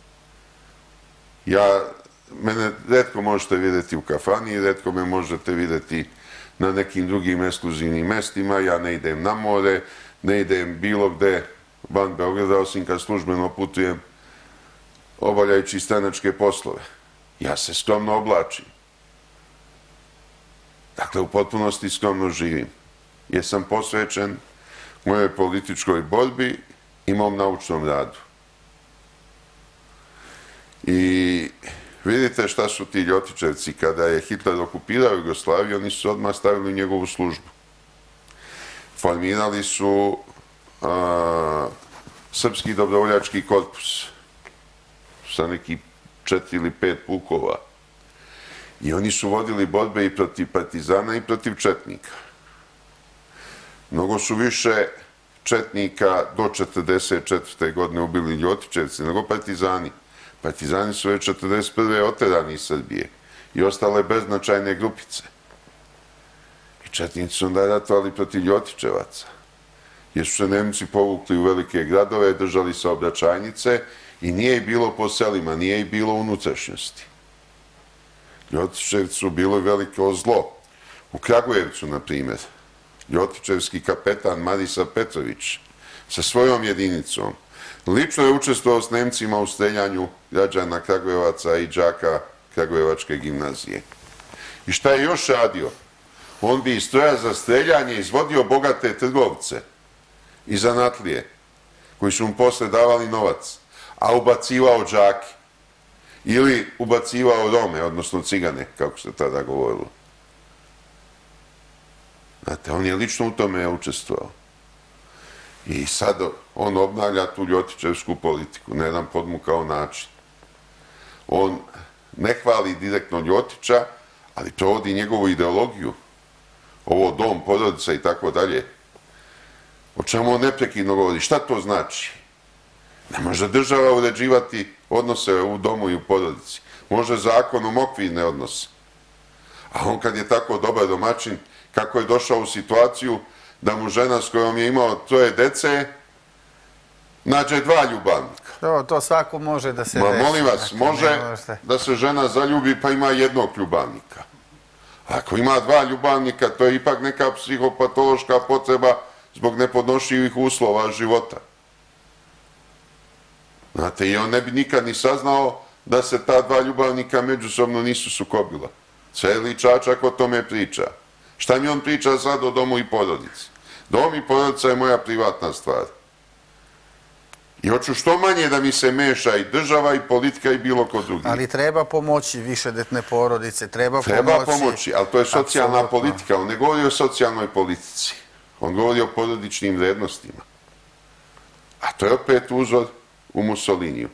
Mene retko možete vidjeti u kafani, retko me možete vidjeti na nekim drugim ekskluzivnim mestima, ja ne idem na more, ne idem bilo gde van Beograda, osim kad službeno putujem obavljajući stranačke poslove. Ja se skromno oblačim. Dakle, u potpunosti skromno živim. Jer sam posvećen mojoj političkoj borbi i mom naučnom radu. I vidite šta su ti Ljotićevci, kada je Hitler okupirao Jugoslaviju, oni su odmah stavili njegovu službu. Formirali su Srpski dobrovoljački korpus sa nekih 4 ili 5 pukova. I oni su vodili borbe i protiv partizana i protiv četnika. Mnogo su više četnika do 1944. godine ubili Ljotićevci nego partizani. Partizani su već 1941. oterani iz Srbije i ostale beznačajne grupice. I četnici su onda ratovali protiv Ljotićevaca, jer su se Nemci povukli u velike gradove, držali saobraćajnice i nije ih bilo po selima, nije ih bilo u unutrašnjosti. Ljotićevci su bili veliko zlo. U Kragujevcu, na primjer, Ljotićevski kapetan Marisa Petrović sa svojom jedinicom lično je učestvovao s Nemcima u streljanju građana Kragujevaca i đaka Kragujevačke gimnazije. I šta je još radio? On bi iz stroja za streljanje izvodio bogate trgovce i zanatlije, koji su mu posle davali novac, a ubacivao đake. Ili ubacivao Rome, odnosno cigane, kako se tada govorilo. Znate, on je lično u tome učestvovao. I sad on obnavlja tu ljotićevsku politiku na jedan podmukao način. On ne hvali direktno Ljotića, ali provodi njegovu ideologiju. Ovo dom, porodica i tako dalje. O čemu on neprekidno govori? Šta to znači? Ne može država uređivati odnose u domu i u porodici. Može zakonom okvirne odnose. A on kad je tako dobar domaćin, kako je došao u situaciju da mu žena s kojom je imao 3 dece nađe 2 ljubavnika. To svako može da se desi. Molim vas, može da se žena zaljubi pa ima 1 ljubavnika. Ako ima 2 ljubavnika, to je ipak neka psihopatološka potreba zbog nepodnošljivih uslova života. Znate, i on ne bi nikad ni saznao da se ta 2 ljubavnika međusobno nisu sukobila. Celi Čačak o tome priča. Šta mi on priča sad o domu i porodici? Dom i porodica je moja privatna stvar. I hoću što manje da mi se meša i država i politika i bilo ko drugi. Ali treba pomoći višedetne porodice, treba pomoći, ali to je socijalna politika. On ne govori o socijalnoj politici. On govori o porodičnim vrednostima. A to je opet uzor u Mussoliniju.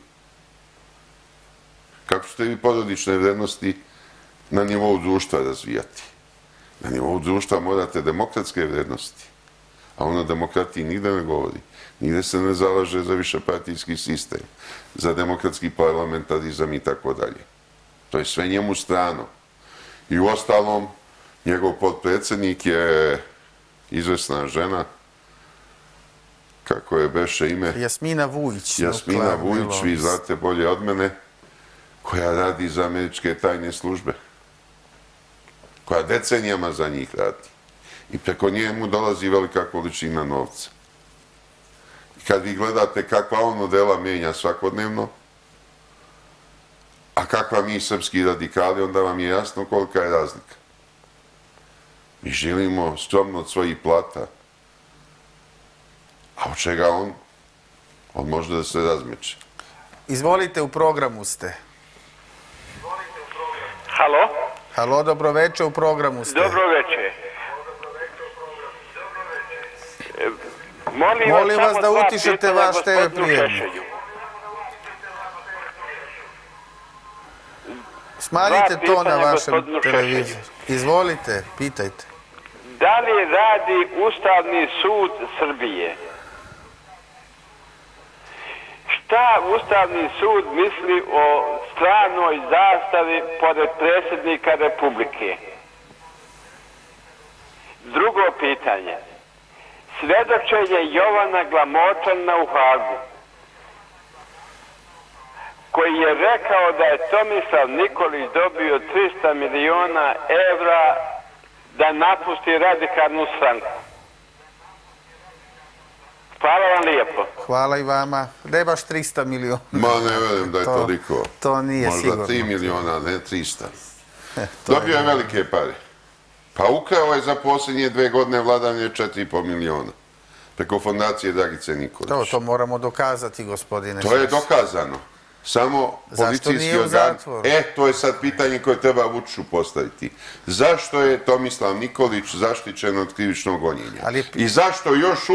Kako ćete vi porodične vrednosti na nivou društva razvijati? Na nivou društva morate demokratske vrednosti. A on o demokratiji nigde ne govori. Nigde se ne zalaže za višepartijski sistem, za demokratski parlamentarizam i tako dalje. To je sve njemu strano. I u ostalom, njegov potpredsjednik je izvesna žena, kako je beše ime? Jasmina Vujić. Jasmina Vujić, vi znate bolje od mene, koja radi za američke tajne službe. Koja decenijama za njih radi. I preko njemu dolazi velika količina novca. I kad vi gledate kakva on modela menja svakodnevno, a kakva mi srpski radikali, onda vam je jasno kolika je razlika. Mi živimo skromno od svojih plata, a od čega on? On može da se razmeće. Izvolite, u programu ste. Halo? Halo, dobroveče, u programu ste. Dobroveče. Molim vas da utišate vaš TV prijemnik. Smanjite to na vašem televiziju. Izvolite, pitajte. Da li radi Ustavni sud Srbije? Šta Ustavni sud misli o stranoj zastavi pored predsjednika Republike? Drugo pitanje. Svedočenje Jovana Glamočana u Hagu, koji je rekao da je Tomislav Nikolić dobio 300 miliona evra da napusti radikalnu stranku. Hvala vam lijepo. Hvala i vama. Ne baš 300 miliona. Ma ne verujem da je toliko. To nije sigurno. Možda 3 miliona, ne 300. Dobio je velike pare. Pa ukrao je za posljednje 2 godine vladanje 4,5 miliona. Preko fondacije Dragice Nikolić. To moramo dokazati, gospodine. To je dokazano. Samo policijski organ. To je sad pitanje koje treba Vučiću postaviti. Zašto je Tomislav Nikolić zaštićen od krivičnog gonjenja? I zašto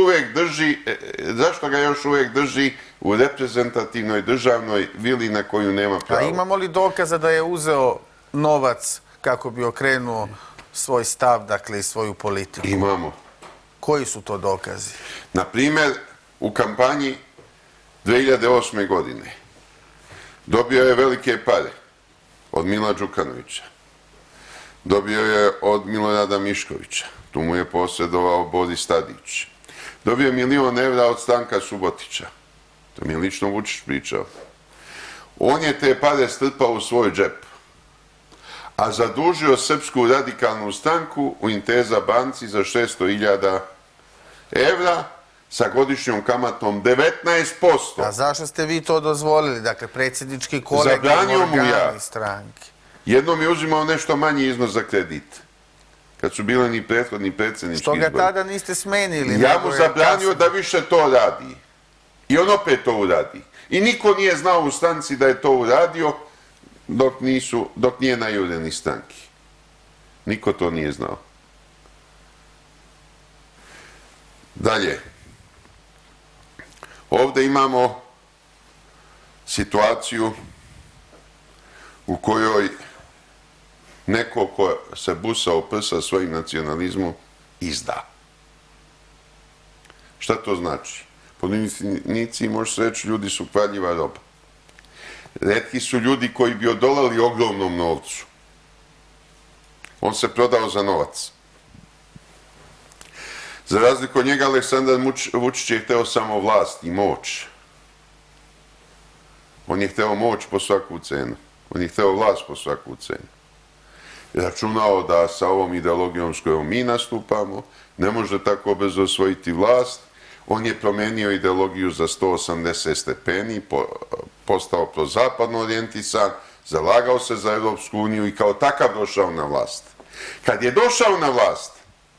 ga još uvijek drži u reprezentativnoj državnoj vili na koju nema pravo? A imamo li dokaza da je uzeo novac kako bi okrenuo svoj stav, dakle, i svoju politiku? Imamo. Koji su to dokazi? Na primjer, u kampanji 2008. godine dobio je velike pare od Mila Đukanovića. Dobio je od Milorada Miškovića. Tu mu je posredovao Boris Tadić. Dobio je 1 milion evra od Stanka Subotića. To mi je lično Vučić pričao. On je te pare strpao u svoj džep, a zadužio Srpsku radikalnu stranku u Intesa banci za 600.000 evra sa godišnjom kamatom 19%. A zašto ste vi to dozvolili? Dakle, predsjednički kolegijalni organi stranke. Jednom je uzimao nešto manji iznos za kredit. Kad su bili ni prethodni predsjednički izbori. Što ga tada niste smenili? Ja mu zabranio da više to radi. I on opet to uradi. I niko nije znao u stranci da je to uradio dok nije najuren iz stranki. Niko to nije znao. Dalje. Ovdje imamo situaciju u kojoj neko ko se busa u prsa svojim nacionalizmom izda. Šta to znači? Po definiciji može se reći ljudi su kvarljiva roba. Retki su ljudi koji bi odolali ogromnom novcu. On se prodao za novac. Za razliku od njega, Aleksandar Vučić je hteo samo vlast i moć. On je hteo moć po svaku cenu. On je hteo vlast po svaku cenu. Računao da sa ovom ideologijom s kojom mi nastupamo ne može tako brzo osvojiti vlast. On je promenio ideologiju za 180 stepeni, postao prozapadno orijentisan, zalagao se za Europsku uniju i kao takav došao na vlast. Kad je došao na vlast,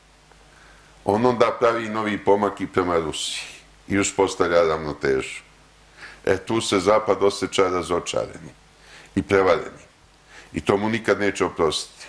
on onda pravi novi pomak i prema Rusiji i uspostavlja ravnotežu. Tu se Zapad osjeća razočarani i prevareni. I to mu nikad neće oprostiti.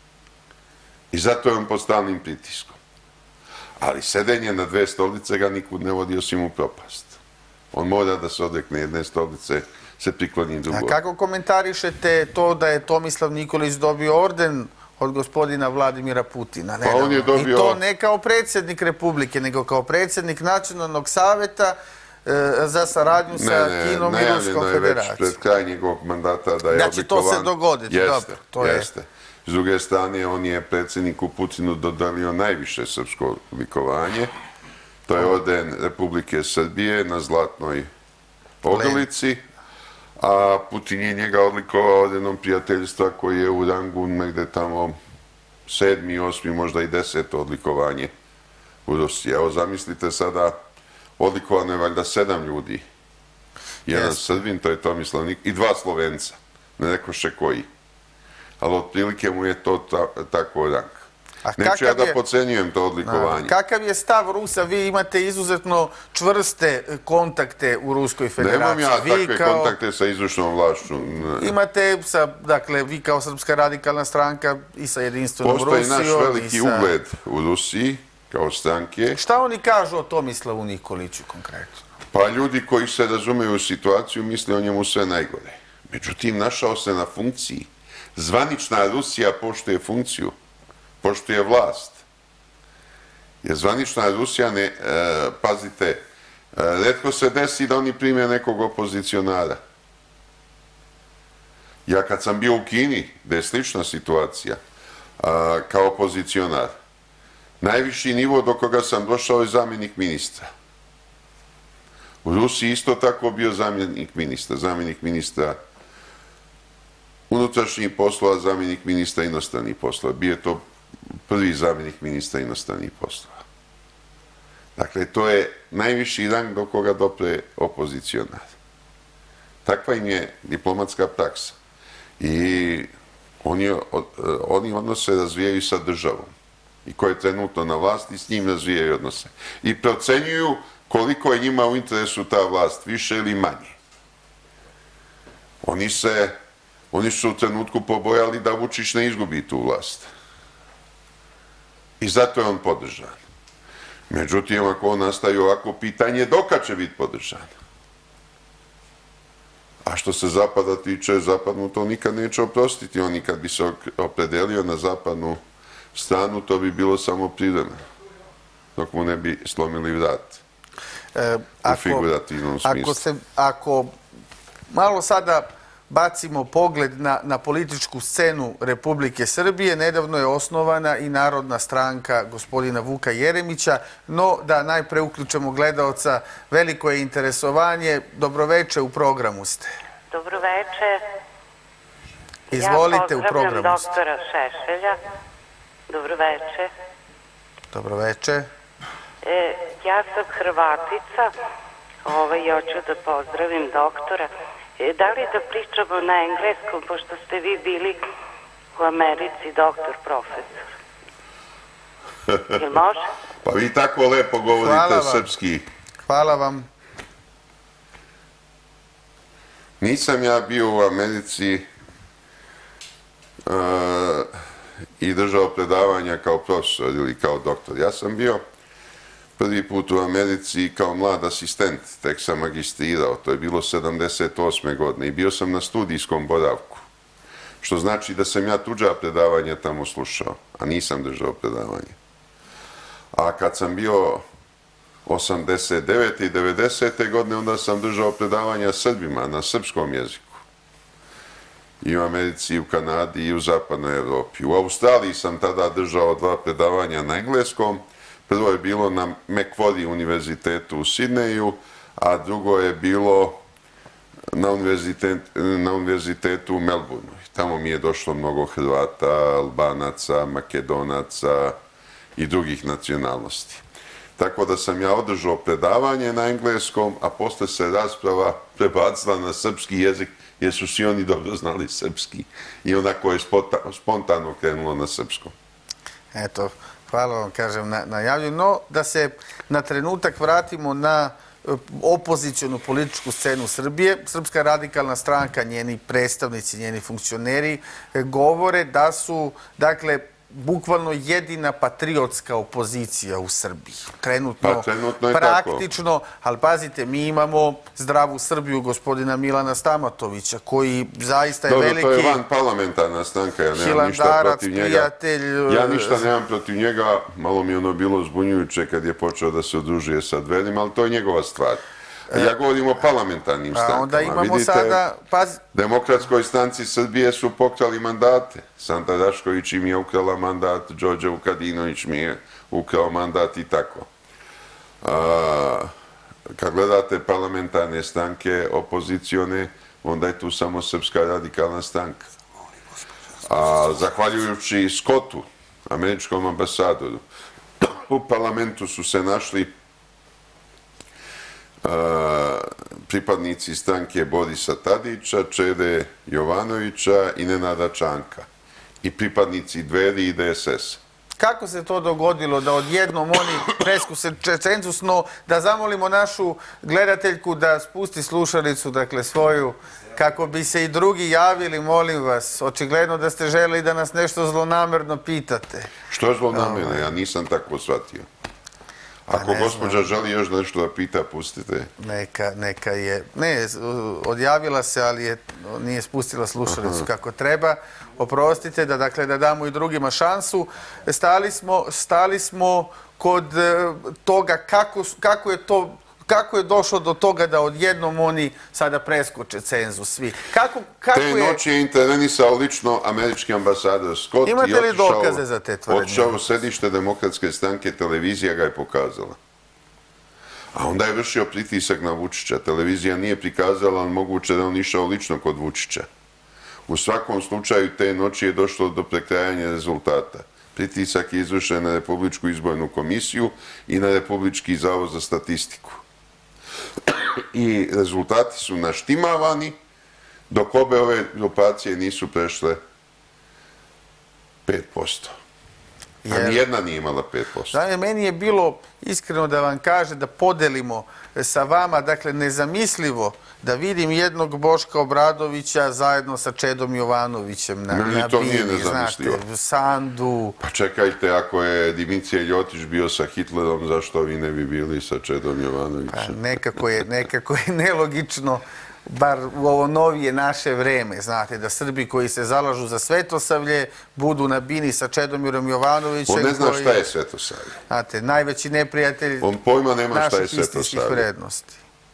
I zato je on pod stalnim pritiskom. Ali sedenje na 2 stolice ga nikud ne vodi osim u propast. On mora da se odrekne jedne stolice, se prikloni drugoj. A kako komentarišete to da je Tomislav Nikolić dobio orden od gospodina Vladimira Putina? Pa on je dobio... I to ne kao predsjednik Republike, nego kao predsjednik Nacionalnog savjeta za saradnju sa Kinom i Ruskom federacijom. Najavljeno je već pred kraj njegovog mandata da je odlikovan... Znači, to se dogoditi, dobro. Jeste. S druge strane, on je predsjedniku Putinu dodelio najviše srpsko odlikovanje. To je orden Republike Srbije na Zlatnoj ogrlici, a Putin je njega odlikovao ordenom prijateljstva koji je u rangu negde tamo 7., 8., možda i 10. odlikovanje u Rusiji. Evo, zamislite sada, odlikovano je valjda 7 ljudi. Jedan Srbin, to je Tomislav Nikolić, i 2 Slovenca. Ne rekoše koji. Ali otprilike mu je to tako rang. Neću ja da pocenjujem to odlikovanje. Kakav je stav Rusa? Vi imate izuzetno čvrste kontakte u Ruskoj federaciji. Nemam ja takve kontakte sa izvršnom vlašću. Imate, dakle, vi kao Srpska radikalna stranka i sa Jedinstvenom Rusijom. Postoji naš veliki ugled u Rusiji kao stranke. Šta oni kažu o Tomislavu Nikoliću konkretno? Pa ljudi koji se razumeju u situaciju misle o njemu sve najgore. Međutim, našao se na funkciji. Zvanična Rusija poštuje funkciju, poštuje vlast. Jer zvanična Rusija, pazite, retko se desi da oni prime nekog opozicionara. Ja kad sam bio u Kini, gde je slična situacija, kao opozicionar, Najviši nivo do koga sam došao je zamjenik ministra. U Rusiji isto tako bio zamjenik ministra unutrašnjih poslova, zamjenik ministra inostranih poslova. Bio je to prvi zamjenik ministra inostranih poslova. Dakle, to je najviši rang do koga dopre opozicionar. Takva im je diplomatska praksa. I oni odnose razvijaju sa državom. I ko je trenutno na vlasti, s njim razvijaju odnose. I procenjuju koliko je njima u interesu ta vlast, više ili manje. Oni su u trenutku pobojali da Vučić ne izgubi tu vlast. I zato je on podržan. Međutim, ako on nastavi ovako, pitanje dokad će biti podržan. A što se Zapada tiče, Zapadnu to nikad neće oprostiti. On nikad bi se opredelio na zapadnu stranu, to bi bilo samo privremeno. Dok mu ne bi slomili vrat. U figurativnom smislu. Ako malo sada bacimo pogled na političku scenu Republike Srbije, nedavno je osnovana i Narodna stranka gospodina Vuka Jeremića, no da najpre uključemo gledaoca, veliko je interesovanje. Dobroveče, u programu ste. Dobroveče. Izvolite, u programu ste. Ja pozdravljam doktora Šešelja. Dobroveče. Dobroveče. Ja sam Hrvatica. Hoću da pozdravim doktora. Da li da pričamo na engleskom, pošto ste vi bili u Americi doktor, profesor? Jel može? Pa vi tako lepo govorite srpski. Hvala vam. Nisam ja bio u Americi i držao predavanja kao profesor ili kao doktor. Ja sam bio prvi put u Americi kao mlad asistent, tek sam magistrirao, to je bilo 78. godine i bio sam na studijskom boravku, što znači da sam ja tuđa predavanja tamo slušao, a nisam držao predavanje. A kad sam bio 89. i 90. godine, onda sam držao predavanja Srbima na srpskom jeziku. I u Americi, i u Kanadi, i u zapadnoj Evropi. U Australiji sam tada držao 2 predavanja na engleskom. Prvo je bilo na Macquarie univerzitetu u Sidneju, a drugo je bilo na univerzitetu u Melbourneu. Tamo mi je došlo mnogo Hrvata, Albanaca, Makedonaca i drugih nacionalnosti. Tako da sam ja održao predavanje na engleskom, a posle se rasprava prebacila na srpski jezik, jer su svi oni dobro znali srpski. I onako je spontano krenulo na srpskom. Eto, hvala vam, kažem, na javlju. No, da se na trenutak vratimo na opozicijonu političku scenu Srbije. Srpska radikalna stranka, njeni predstavnici, njeni funkcioneri govore da su, dakle, bukvalno jedina patriotska opozicija u Srbiji. Trenutno je praktično, ali pazite, mi imamo Zdravu Srbiju gospodina Milana Stamatovića, koji zaista je veliki... Dobro, to je van parlamentarna stranka, ja nemam ništa protiv njega. Prijatelj... Ja ništa nemam protiv njega, malo mi je ono bilo zbunjujuće kad je počeo da se udružuje sa Dverima, ali to je njegova stvar. Ja govorim o parlamentarnim strankama. Onda imamo sada... Demokratskoj stranci Srbije su pokrali mandate. Sanda Rašković im je ukrala mandat, Đorđe Vukadinović mi je ukrao mandat i tako. Kad gledate parlamentarne stranke opozicione, onda je tu samo Srpska radikalna stranka. A zahvaljujući Scottu, američkom ambasadoru, u parlamentu su se našli pripadnici stranke Borisa Tadića, Čede Jovanovića i Nenada Čanka. I pripadnici Dveri i DSS. Kako se to dogodilo da odjednom oni preskuse cenzusno, da zamolimo našu gledateljku da spusti slušalicu, dakle svoju, kako bi se i drugi javili, molim vas. Očigledno da ste želeli da nas nešto zlonamerno pitate. Što je zlonamerno? Ja nisam tako shvatio. Ako gospođa želi još nešto da pita, pustite. Neka je... Ne, odjavila se, ali nije spustila slušalicu kako treba. Oprostite, da damo i drugima šansu. Stali smo kod toga kako je to Kako je došlo do toga da odjednom oni sada preskoče cenzus svi? Te noći je intervenisao lično američki ambasador Scott. Imate li dokaze za te tvrdnje? Otišao u sedište Demokratske stranke, televizija ga je pokazala. A onda je vršio pritisak na Vučića. Televizija nije prikazala, ali moguće da on išao lično kod Vučića. U svakom slučaju te noći je došlo do prekrajanja rezultata. Pritisak je izvršen na Republičku izbornu komisiju i na Republički zavod za statistiku. I rezultati su naštimavani, dok obe ove grupacije nisu prešle 5%. A nijedna nije imala 5%. Meni je bilo iskreno da vam kaže da podelimo sa vama, dakle, nezamislivo da vidim jednog Boška Obradovića zajedno sa Čedom Jovanovićem na bini, znate, Sandu. Pa čekajte, ako je Dimitrije Ljotić bio sa Hitlerom, zašto vi ne bi bili sa Čedom Jovanovićem? Nekako je nelogično, bar u ovo novije naše vreme, znate, da Srbi koji se zalažu za Svetosavlje budu na bini sa Čedomirom Jovanovićem. On ne zna šta je Svetosavlje. Znate, najveći neprijatelj naših istinskih vrednosti.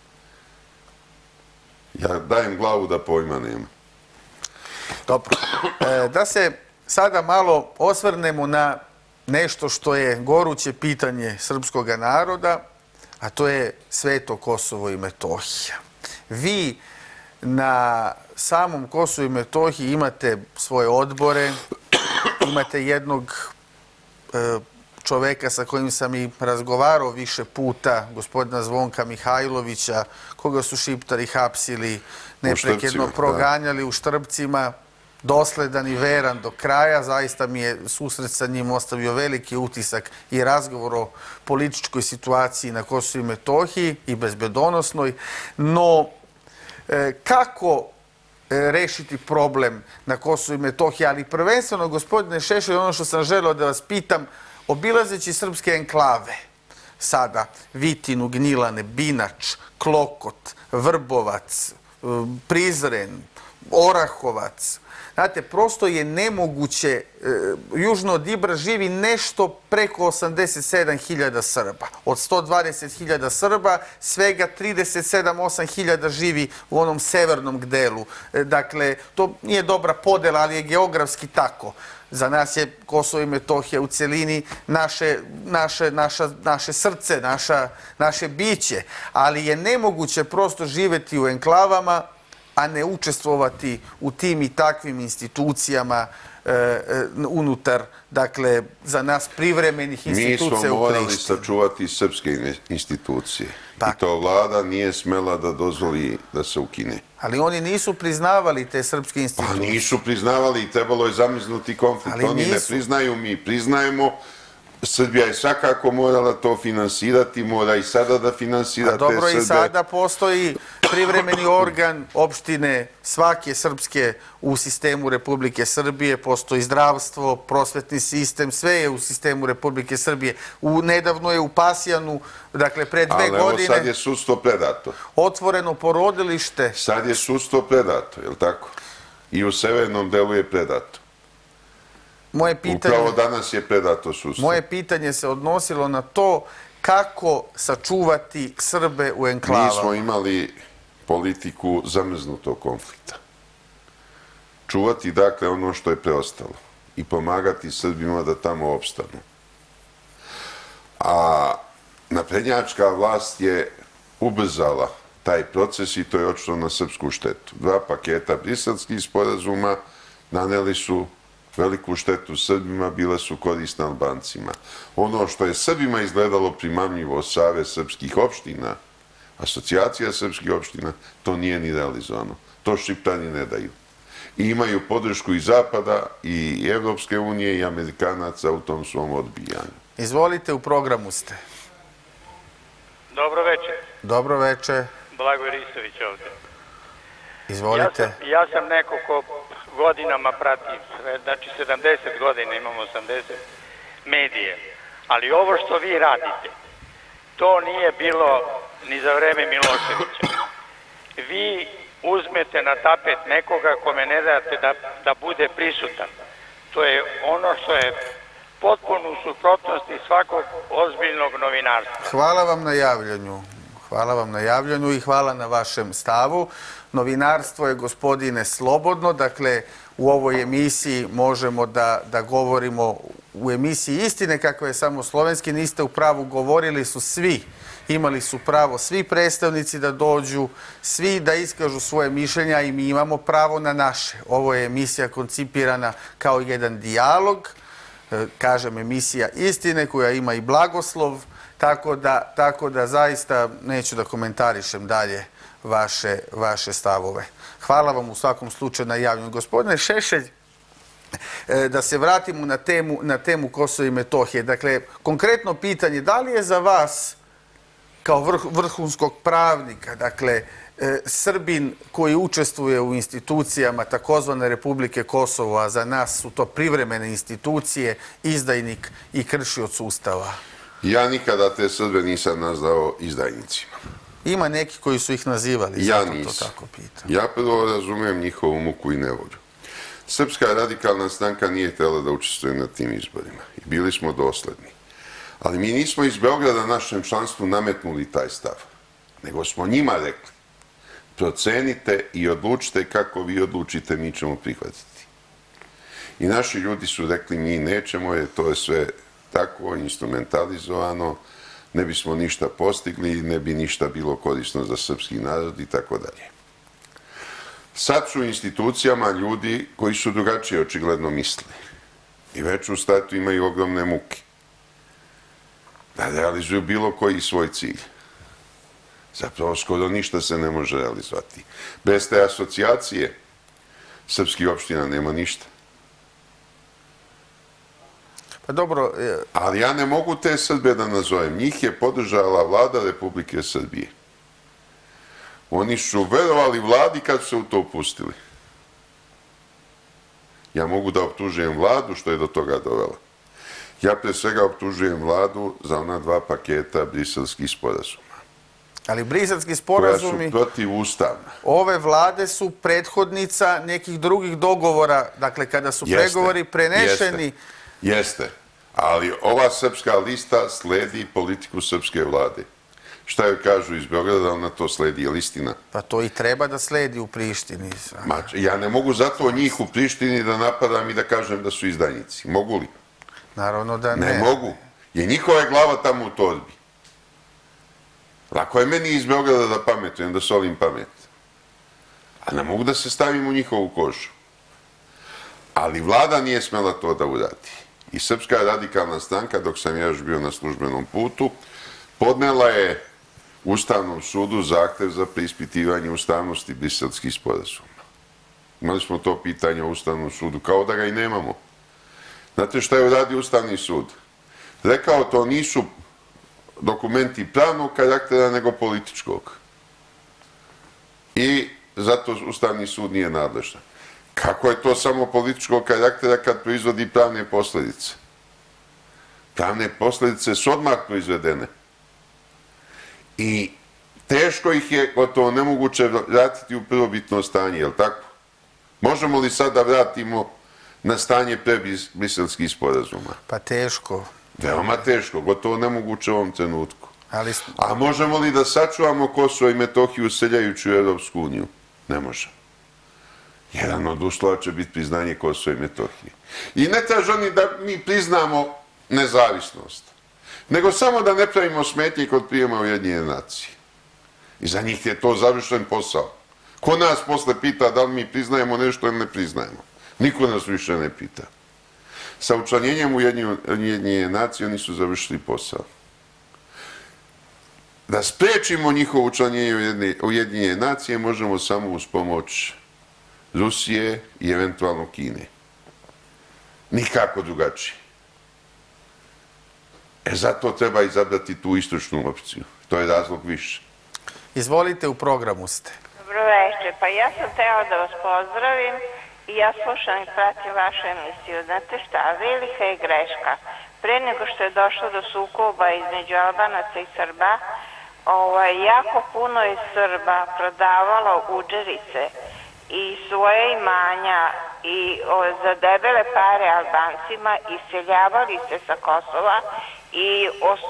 Ja dajem glavu da pojma nema. Dobro. Da se sada malo osvrnemo na nešto što je goruće pitanje srpskog naroda, a to je Sveto Kosovo i Metohija. Vi na samom Kosovu i Metohiji imate svoje odbore, imate jednog čoveka sa kojim sam i razgovarao više puta, gospodina Zvonka Mihajlovića, koga su Šiptari hapsili, neprekidno proganjali u Štrpcima, dosledan i veran do kraja. Zaista mi je susret sa njim ostavio veliki utisak i razgovor o političkoj situaciji na Kosovu i Metohiji i bezbedonosnoj. No, kako rešiti problem na Kosovu i Metohiji, ali prvenstveno, gospodine Šešelj, ono što sam želeo da vas pitam, obilazeći srpske enklave, sada Vitinu, Gnjilane, Binač, Klokot, Vrbovac, Prizren, Orahovac, znate, prosto je nemoguće, južno od Ibra živi nešto preko 87.000 Srba. Od 120.000 Srba, svega 37-8.000 živi u onom severnom delu. Dakle, to nije dobra podela, ali je geografski tako. Za nas je Kosovo i Metohija u celini naše srce, naše biće. Ali je nemoguće prosto živeti u enklavama, a ne učestvovati u tim i takvim institucijama unutar, dakle, za nas privremenih institucija u Prištini. Mi smo morali sačuvati srpske institucije. I to vlada nije smela da dozvoli da se ukine. Ali oni nisu priznavali te srpske institucije. Pa nisu priznavali i trebalo je zamrznuti konflikt. Oni ne priznaju, mi priznajemo. Srbija je svakako morala to finansirati, mora i sada da finansira te Srbe. Dobro, i sada postoji privremeni organ opštine svake srpske u sistemu Republike Srbije, postoji zdravstvo, prosvetni sistem, sve je u sistemu Republike Srbije. Nedavno je u Pasjanu, dakle pre 2 godine... Ali evo sad je sudstvo predato. Otvoreno porodilište. Sad je sudstvo predato, je li tako? I u severnom delu je predato. Upravo danas je predato sudstvo. Moje pitanje se odnosilo na to kako sačuvati Srbe u enklavama. Mi smo imali politiku zamrznutog konflikta. Čuvati, dakle, ono što je preostalo i pomagati Srbima da tamo opstanu. A naprednjačka vlast je ubrzala taj proces i to je očito na srpsku štetu. 2 paketa briselskih sporazuma naneli su veliku štetu Srbima, bile su korisne Albancima. Ono što je Srbima izgledalo primamljivo, Savez srpskih opština, Asocijacija srpskih opština, to nije ni realizovano. To Šiptani ne daju. I imaju podršku i Zapada, i Evropske unije, i Amerikanaca u tom svom odbijanju. Izvolite, u programu ste. Dobro večer. Dobro večer. Blagoje Ristović ovde. Izvolite. Ja sam neko ko godinama prati, znači 70 godina, imamo 80 medije, ali ovo što vi radite, to nije bilo ni za vreme Miloševića. Vi uzmete na tapet nekoga kome ne date da bude prisutan. To je ono što je potpuno u suprotnosti svakog ozbiljnog novinarstva. Hvala vam na javljanju. Hvala vam na javljanju i hvala na vašem stavu. Novinarstvo je, gospodine, slobodno. Dakle, u ovoj emisiji možemo da govorimo u emisiji Istine, kakva je samo slovenski. Niste u pravu, govorili su svi. Imali su pravo svi predstavnici da dođu, svi da iskažu svoje mišljenja i mi imamo pravo na naše. Ovo je emisija koncipirana kao jedan dijalog, kažem emisija Istine koja ima i blagoslov, tako da zaista neću da komentarišem dalje vaše stavove. Hvala vam u svakom slučaju na javljanju. Gospodine Šešelj, da se vratimo na temu Kosova i Metohije. Dakle, konkretno pitanje, da li je za vas kao vrhunskog pravnika, dakle, Srbin koji učestvuje u institucijama takozvane Republike Kosovo, a za nas su to privremene institucije, izdajnik i kršioc Ustava? Ja nikada te Srbe nisam nazvao izdajnicima. Ima neki koji su ih nazivali, zato to tako pitam. Ja prvo razumem njihovu muku i nevolju. Srpska radikalna stranka nije htjela da učestvuje na tim izborima i bili smo dosledni. Ali mi nismo iz Beograda našem članstvu nametnuli taj stav, nego smo njima rekli, procenite i odlučite kako vi odlučite, mi ćemo prihvatiti. I naši ljudi su rekli, mi nećemo, jer to je sve tako instrumentalizovano, ne bismo ništa postigli, ne bi ništa bilo korisno za srpski narod i tako dalje. Sad su u institucijama ljudi koji su drugačije očigledno mislili i već u startu imaju ogromne muke da realizuju bilo koji svoj cilj. Zapravo skoro ništa se ne može realizovati. Bez te asocijacije srpskih opština nema ništa. Pa dobro... Ali ja ne mogu te Srbe da nazovem. Njih je podržala vlada Republike Srbije. Oni su verovali vladi kad su se u to upustili. Ja mogu da optužujem vladu što je do toga dovela. Ja pre svega optužujem vladu za ona 2 paketa briselskih sporazuma. Ali briselski sporazumi... Koja su protivustavna. Ove vlade su prethodnica nekih drugih dogovora, dakle kada su pregovori prenešeni... Jeste, ali ova srpska lista sledi politiku srpske vlade. Šta joj kažu iz Beograda, ona to sledi, je li istina? Pa to i treba da sledi u Prištini. Ja ne mogu zato njih u Prištini da napadam i da kažem da su izdajnici. Mogu li? Naravno da ne. Ne mogu, jer njihova je glava tamo u torbi. Lako je meni iz Beograda da pametujem, da solim pamet. A ne mogu da se stavim u njihovu kožu. Ali vlada nije smela to da uradi. I Srpska radikalna stranka, dok sam ja još bio na službenom putu, podnela je Ustavnom sudu zahtev za preispitivanje ustavnosti briselskih sporazuma. Imali smo to pitanje o Ustavnom sudu, kao da ga i nemamo. Znate šta je uradio Ustavni sud? Rekao, to nisu dokumenti pravnog karaktera, nego političkog. I zato Ustavni sud nije nadležan. Kako je to samo političkog karaktera kad proizvodi pravne posljedice? Pravne posljedice su odmah proizvedene. I teško ih je gotovo nemoguće vratiti u prvobitno stanje, je li tako? Možemo li sad da vratimo na stanje pre briselskih sporazuma? Pa teško. Veoma teško, gotovo nemoguće u ovom trenutku. A možemo li da sačuvamo Kosovo i Metohiju seljajući u Evropsku uniju? Ne možemo. Jedan od uslova će biti priznanje Kosova i Metohije. I ne traže oni da mi priznamo nezavisnost, nego samo da ne pravimo smetnje kod prijema Ujedinjene nacije. I za njih je to završen posao. Ko nas posle pita da li mi priznajemo nešto ili ne priznajemo? Niko nas više ne pita. Sa učlanjenjem Ujedinjene nacije oni su završili posao. Da sprečimo njihovo učlanjenje Ujedinjene nacije možemo samo uz pomoć Rusije i eventualno Kine. Nikako drugačije. Zato treba izabrati tu istočnu opciju. To je razlog više. Izvolite, u programu ste. Dobro večer. Pa ja sam htjela da vas pozdravim i ja slušam i pratim vašu emisiju. Znate šta, velika je greška. Pre nego što je došlo do sukoba između Albanaca i Srba, jako puno je Srba prodavalo udžerice i svoje imanja i za debele pare Albancima, iseljavali se sa Kosova i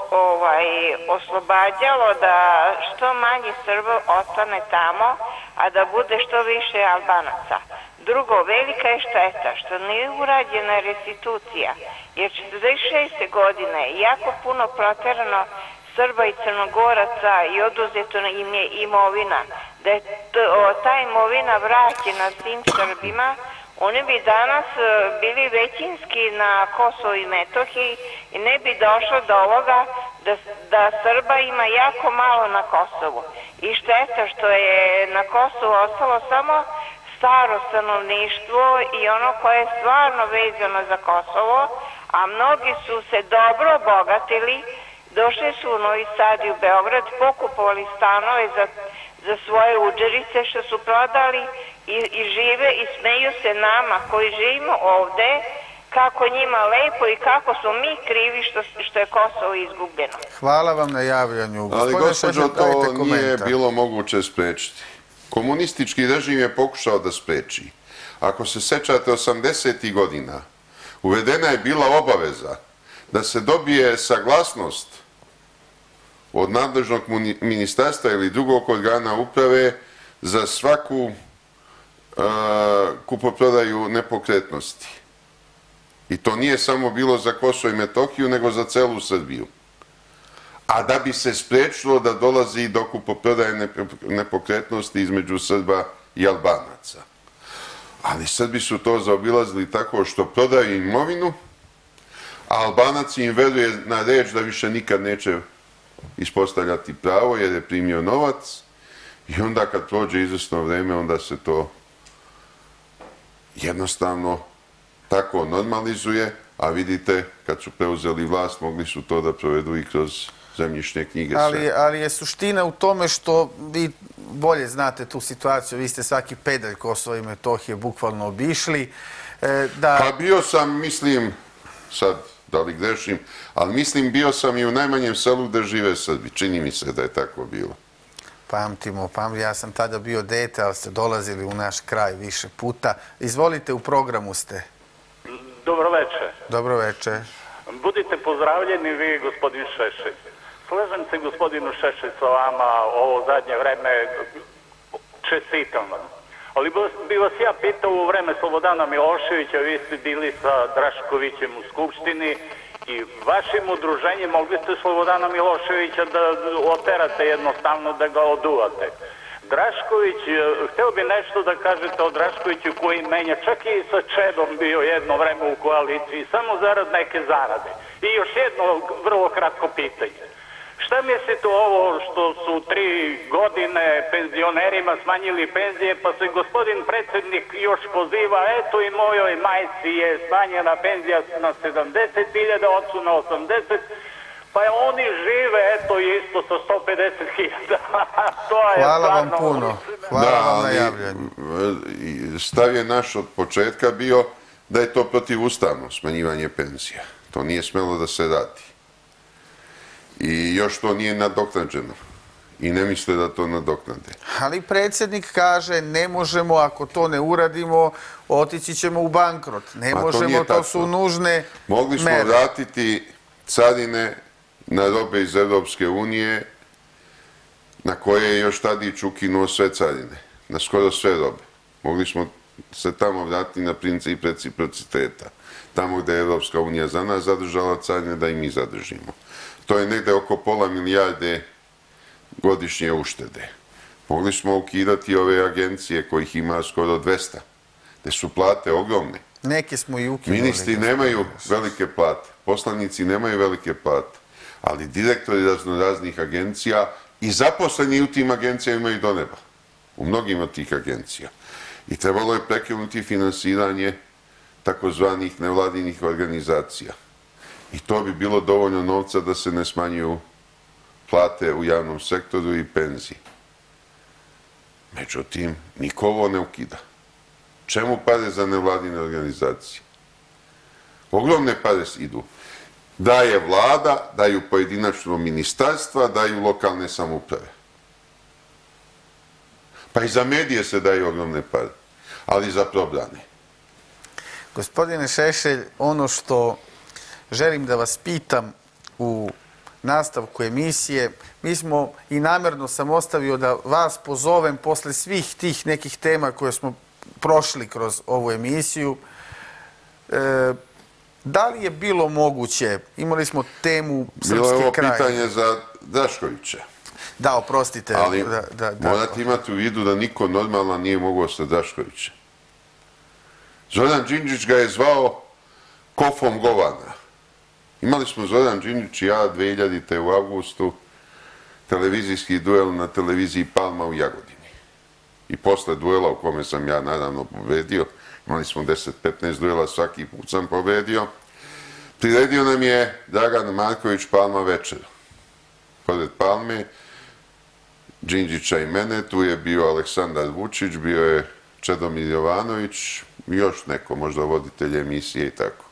oslobađalo da što manje Srba ostane tamo, a da bude što više Albanaca. Drugo, velika je šteta što nije urađena restitucija, jer 46. godine jako puno proterano Srba i Crnogoraca i oduzeto im je imovina. Da je ta imovina vraćena svim Srbima, oni bi danas bili većinski na Kosovo i Metohiji i ne bi došlo do ovoga da Srba ima jako malo na Kosovu. I šteta što je na Kosovu ostalo samo staro stanovništvo i ono koje je stvarno vezano za Kosovo, a mnogi su se dobro obogatili, došli su u Novi Sad i u Beograd, pokupovali stanove za svoje uđerice što su prodali i žive i smeju se nama koji živimo ovde, kako njima lepo i kako smo mi krivi što je Kosovo izgubljeno. Hvala vam na javljanju. Ali gospođo, to nije bilo moguće sprečiti. Komunistički režim je pokušao da spreči. Ako se sećate 80. godina, uvedena je bila obaveza da se dobije saglasnost od nadležnog ministarstva ili drugog organa uprave za svaku kupoprodaju nepokretnosti. I to nije samo bilo za Kosovo i Metohiju, nego za celu Srbiju. A da bi se sprečilo da dolazi do kupoprodaje nepokretnosti između Srba i Albanaca. Ali Srbi su to zaobilazili tako što prodaju imovinu, a Albanac im veruje na reč da više nikad neće ispostavljati pravo jer je primio novac i onda kad prođe izvesno vreme onda se to jednostavno tako normalizuje, a vidite kad su preuzeli vlast mogli su to da provedu i kroz zemljišne knjige. Ali je suština u tome što vi bolje znate tu situaciju, vi ste svaki pedalj Kosova i Metohije bukvalno obišli. Pa bio sam, mislim, sad da li grešim, ali mislim bio sam i u najmanjem selu gde žive Srbi. Čini mi se da je tako bilo. Pamtimo, ja sam tada bio dete, ali ste dolazili u naš kraj više puta. Izvolite, u programu ste. Dobro večer. Dobro večer. Budite pozdravljeni vi, gospodin Šešelj. Slažem se gospodinu Šešelj sa vama ovo zadnje vreme, čestitam vam. Ali bi vas ja pitao u vreme Slobodana Miloševića, vi ste bili sa Draškovićem u Skupštini i vašim udruženjem mogli ste Slobodana Miloševića da oterate jednostavno, da ga oduvate. Drašković, hteo bi nešto da kažete o Draškoviću koji menja, čak i sa Čedom bio jedno vreme u koaliciji, samo zarad neke zarade. I još jedno vrlo kratko pitanje. Šta mislite ovo što su 3 godine penzionerima smanjili penzije, pa se gospodin predsjednik još poziva, eto i mojoj majci je smanjena penzija na 70.000, ocu na 80.000, pa oni žive, eto, isto sa 150.000. Hvala vam puno. Hvala vam na javljanju. Stav je naš od početka bio da je to protivustavno smanjivanje penzija. To nije smelo da se radi. I još to nije nadoknađeno. I ne misle da to nadoknade. Ali predsjednik kaže ne možemo, ako to ne uradimo, otići ćemo u bankrot. Ne možemo, to su nužne mere. Mogli smo vratiti carine na robe iz Evropske unije, na koje je još Tadić ukinuo sve carine, na skoro sve robe. Mogli smo se tamo vratiti na princip reciprociteta. Tamo gde je Evropska unija za nas zadržala carine, da i mi zadržimo. To je negde oko £0,5 milijarde godišnje uštede. Mogli smo ukidati ove agencije kojih ima skoro 200, gde su plate ogromne. Neke smo i ukinuli. Ministri nemaju velike plate, poslanici nemaju velike plate, ali direktori raznoraznih agencija i zaposleni u tim agencijama imaju do neba. U mnogim od tih agencija. I trebalo je prekinuti finansiranje takozvanih nevladinih organizacija. I to bi bilo dovoljno novca da se ne smanjuju plate u javnom sektoru i penzije. Međutim, niko ovo ne ukida. Čemu pare za nevladine organizacije? Ogromne pare idu. Daje vlada, daju pojedinačno ministarstva, daju lokalne samouprave. Pa i za medije se daju ogromne pare, ali za probrane. Gospodine Šešelj, ono što želim da vas pitam, u nastavku emisije. Mi smo, i namjerno sam ostavio da vas pozovem posle svih tih nekih tema koje smo prošli kroz ovu emisiju. Da li je bilo moguće, imali smo temu Srpski kraj. Bilo je ovo pitanje za Draškovića. Da, oprostite. Ali morate imati u vidu da niko normalan nije mogao sa Draškovićem. Zoran Đinđić ga je zvao Kofom Govana. Imali smo Zoran Đinđić i ja 2000. u avgustu televizijski duel na televiziji Palma u Jagodini. I posle duela u kome sam ja naravno pobedio, imali smo 10-15 duela, svaki put sam pobedio, priredio nam je Dragan Marković Palma večer. Pored Palme, Đinđića i mene, tu je bio Aleksandar Vučić, bio je Čedomir Jovanović i još neko, možda voditelj emisije i tako.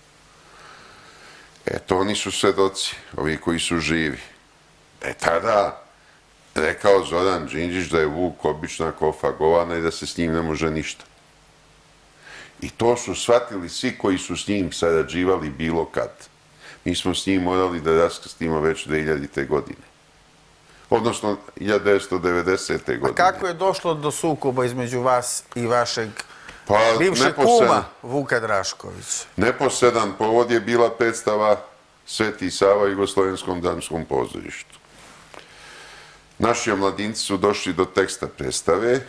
Eto, oni su svedoci, ovi koji su živi. Tada rekao Zoran Đinđić da je Vuk obična kofa Govana i da se s njim ne može ništa. I to su shvatili svi koji su s njim sarađivali bilo kad. Mi smo s njim morali da raskrstimo već 2000. godine. Odnosno 1990. godine. A kako je došlo do sukoba između vas i vašeg bivšeg kuma Vuka Draškovića? Neposredan povod je bila predstava Sveti Sava u Jugoslovenskom dramskom pozorištu. Naši omladinci su došli do teksta predstave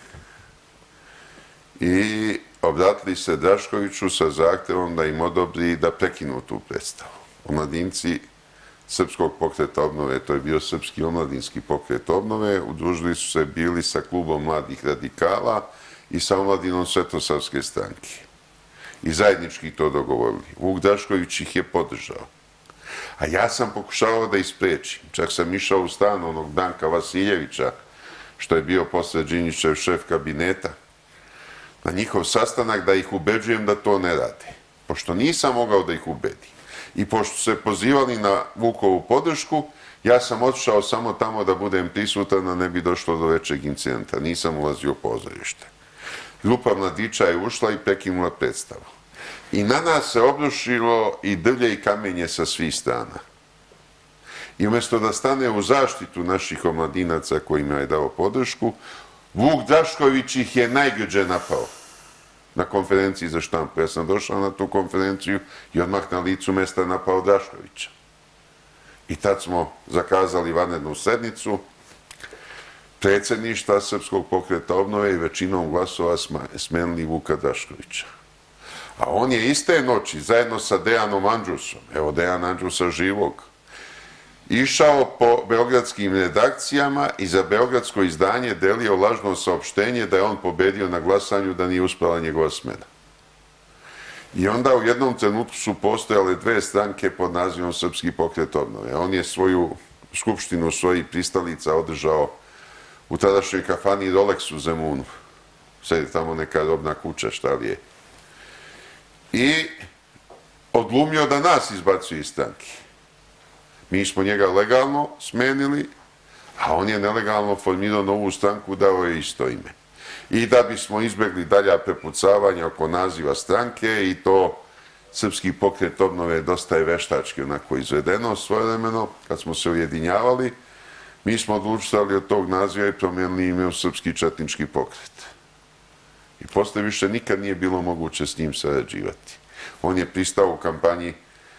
i obratili se Draškoviću sa zahtevom da im odobri da prekinu tu predstavu. Omladinci Srpskog pokreta obnove, to je bio Srpski omladinski pokret obnove, udružili su se bili sa klubom mladih radikala i sa omladinom Svetosavske stranke. I zajednički to dogovorili. Vuk Drašković ih je podržao. A ja sam pokušavao da isprečim. Čak sam išao u stan onog Danka Vasiljevića, što je bio posle Đinđićev šef kabineta, na njihov sastanak da ih ubeđujem da to ne rade. Pošto nisam mogao da ih ubedim i pošto se pozivali na Vukovu podršku, ja sam otišao samo tamo da budem prisutan, a ne bi došlo do većeg incidenta. Nisam ulazio u pozorište. Grupa mladića je ušla i prekinula predstavu. I na nas se obrušilo i drvlje i kamenje sa svih strana. I umjesto da stane u zaštitu naših omladinaca kojima je dao podršku, Vuk Drašković ih je najgrđe napao na konferenciji za štampu. Ja sam došao na tu konferenciju i odmah na licu mesta napao Draškovića. I tad smo zakazali vanrednu sednicu predsjedništva Srpskog pokreta obnove i većinom glasova smenili Vuka Draškovića. A on je iste noći, zajedno sa Dejanom Andžusom, evo Dejan Andžusa živog, išao po beogradskim redakcijama i za beogradsko izdanje delio lažno saopštenje da je on pobedio na glasanju, da nije uspela njegova smena. I onda u jednom trenutku su postojale dve stranke pod nazivom Srpski pokret obnove. On je svoju skupštinu svojih pristalica održao u tadašnjoj kafani Rolex u Zemunu. Sad je tamo neka robna kuća, šta li je. I odglumio da nas izbacuje iz stranke. Mi smo njega legalno smenili, a on je nelegalno formirao novu stranku, dao je isto ime. I da bismo izbjegli dalja prepucavanja oko naziva stranke i to Srpski pokret obnove dosta je veštački onako izvedeno svojevremeno, kad smo se ujedinjavali, mi smo odlučili od tog naziva i promijenili ime u Srpski četnički pokret. I posle više nikad nije bilo moguće s njim sarađivati. On je pristao u kampanji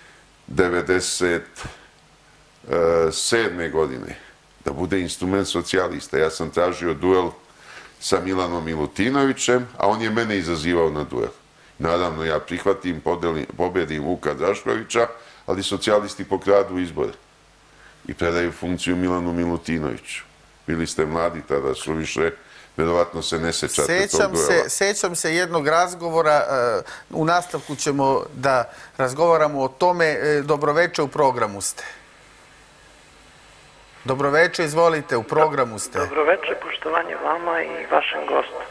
1997. godine da bude instrument socijalista. Ja sam tražio duel sa Milanom Milutinovićem, a on je mene izazivao na duel. Naravno, ja prihvatim, pobedim Vuka Draškovića, ali socijalisti pokradu izbore i predaju funkciju Milanu Milutinoviću. Bili ste mladi tada, suviše, verovatno se ne sećate tog duela. Sećam se jednog razgovora, u nastavku ćemo da razgovaramo o tome. Dobroveče, u programu ste. Dobroveče, izvolite, u programu ste. Dobroveče, poštovanje vama i vašem gostu.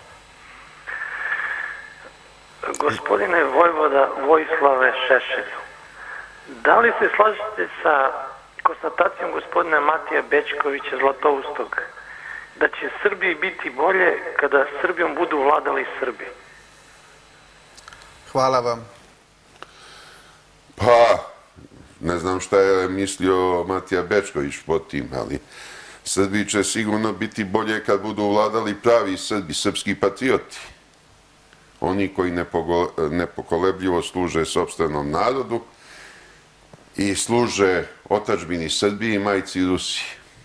Gospodine Vojvoda Vojislave Šešelju, da li se slažete sa konstatacijom gospodina Matija Bećkovića Zlatoustog da će Srbiji biti bolje kada Srbijom budu vladali Srbi? Hvala vam. Pa, Ne znam šta je mislio Matija Bečković pod tim, ali Srbiji će sigurno biti bolje kad budu vladali pravi Srbi, srpski patrioti. Oni koji nepokolebljivo služe sopstvenom narodu i služe otadžbini Srbiji i majci Rusiji.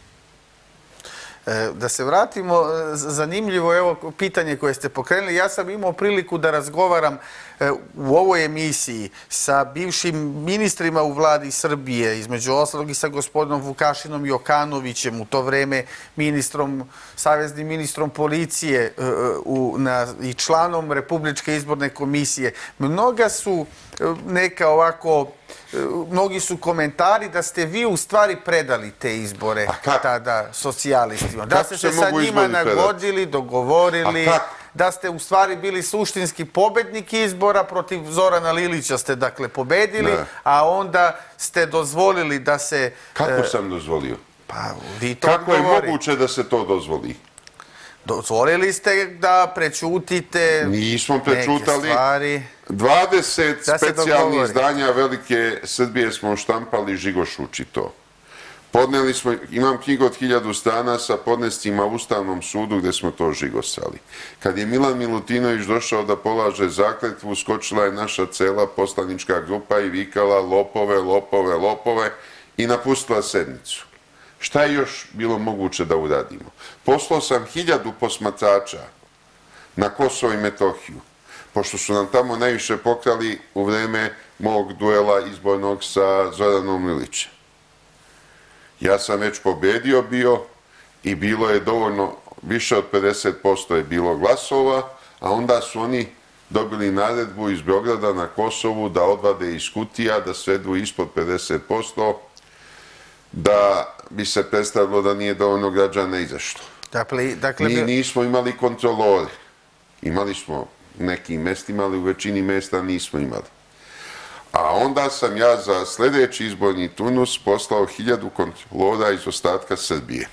Da se vratimo, zanimljivo je ovo pitanje koje ste pokrenuli. Ja sam imao priliku da razgovaram u ovoj emisiji sa bivšim ministrima u vladi Srbije, između ostalog i sa gospodinom Vukašinom Jokanovićem, u to vreme saveznim ministrom policije i članom Republičke izborne komisije. Mnogi su komentari da ste vi u stvari predali te izbore tada socijalistima. Da ste se sa njima nagodili, dogovorili, da ste u stvari bili suštinski pobednik izbora, protiv Zorana Lilića ste dakle pobedili, a onda ste dozvolili da se... Kako sam dozvolio? Pa vi to Kako je moguće da se to dozvoli? Dozvolili ste da prećutite Nismo prećutali. neke stvari. 20 specijalnih izdanja Velike Srbije smo štampali žigošući to. Podneli smo, imam knjigu od 1000 strana sa podnescima u Ustavnom sudu gde smo to žigosali. Kad je Milan Milutinović došao da polaže zakletvu, uskočila je naša cela poslanička grupa i vikala lopove, lopove, lopove i napustila sednicu. Šta je još bilo moguće da uradimo? Poslao sam 1000 posmatrača na Kosovo i Metohiju, pošto su nam tamo najviše pokrali u vreme mog duela izbornog sa Zoranom Lilićem. Ja sam već pobedio bio i bilo je dovoljno, više od 50% je bilo glasova, a onda su oni dobili naredbu iz Beograda na Kosovu da odvade iz kutija, da svedu ispod 50%, da bi se predstavilo da nije dovoljno građana izašlo. Mi nismo imali kontrolore. Imali smo u nekim mestima, ali u većini mesta nismo imali. A onda sam ja za sljedeći izborni turnus poslao 1000 kontrolora iz ostatka Srbije.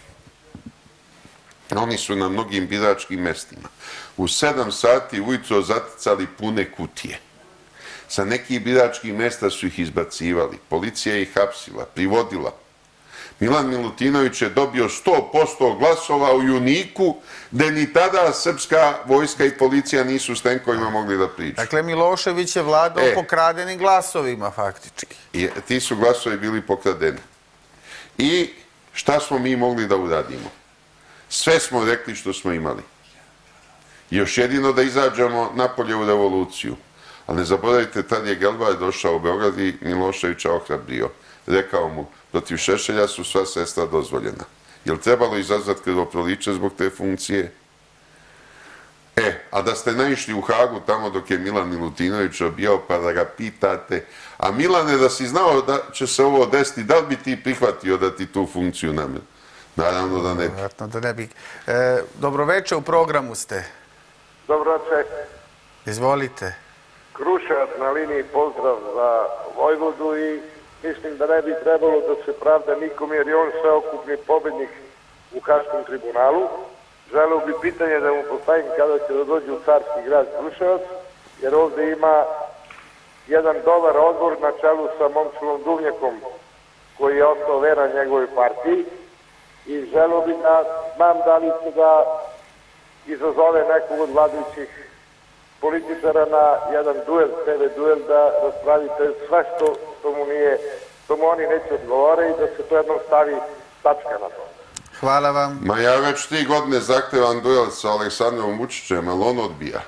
Oni su na mnogim biračkim mestima. U 7 sati ujutro zaticali pune kutije. Sa nekih biračkih mesta su ih izbacivali. Policija ih hapsila, privodila. Milan Milutinović je dobio 100% glasova u Juniku, gde ni tada srpska vojska i policija nisu s tenkovima mogli da priču. Dakle, Milošević je vladao pokradenim glasovima, faktički. Ti su glasovi bili pokradeni. I šta smo mi mogli da uradimo? Sve smo rekli što smo imali. Još jedino da izađemo napolje u revoluciju. Ali ne zaboravite, tad je Gelbar došao u Beograd i Miloševića ohrabrio. Rekao mu, protiv Šešelja su sva sredstva dozvoljena. Je li trebalo izazvati krvoproliće zbog te funkcije? A da ste naišli u Hagu tamo dok je Milan Milutinović obijao pa da ga pitate, a Milane, da si znao da će se ovo desiti, da li bi ti prihvatio da ti tu funkciju namenu? Naravno da ne bi. Vjerojatno da ne bi. Dobroveče, u programu ste. Dobroveče. Izvolite. Kruševac na liniji, pozdrav za Vojvodu i mislim da ne bi trebalo da se pravda nikom jer je on sveokupni pobednik u Haškom tribunalu. Želeo bi pitanje da mu postavim kada će da dođe u carski grad Kruševac, jer ovde ima jedan dobar odbor na čelu sa Momčilom Duvnjakom koji je ostao veran njegovoj partiji i želeo bi da znam da li će da izazove nekog od vladajućih političara na jedan duel, TV duel, da raspravite sve što mu oni neće odgovore i da se to jednom stavi tačka na to. Hvala vam. Ma ja već 3 godine zahtevam duel sa Aleksandrom Vučićem, ali on odbija.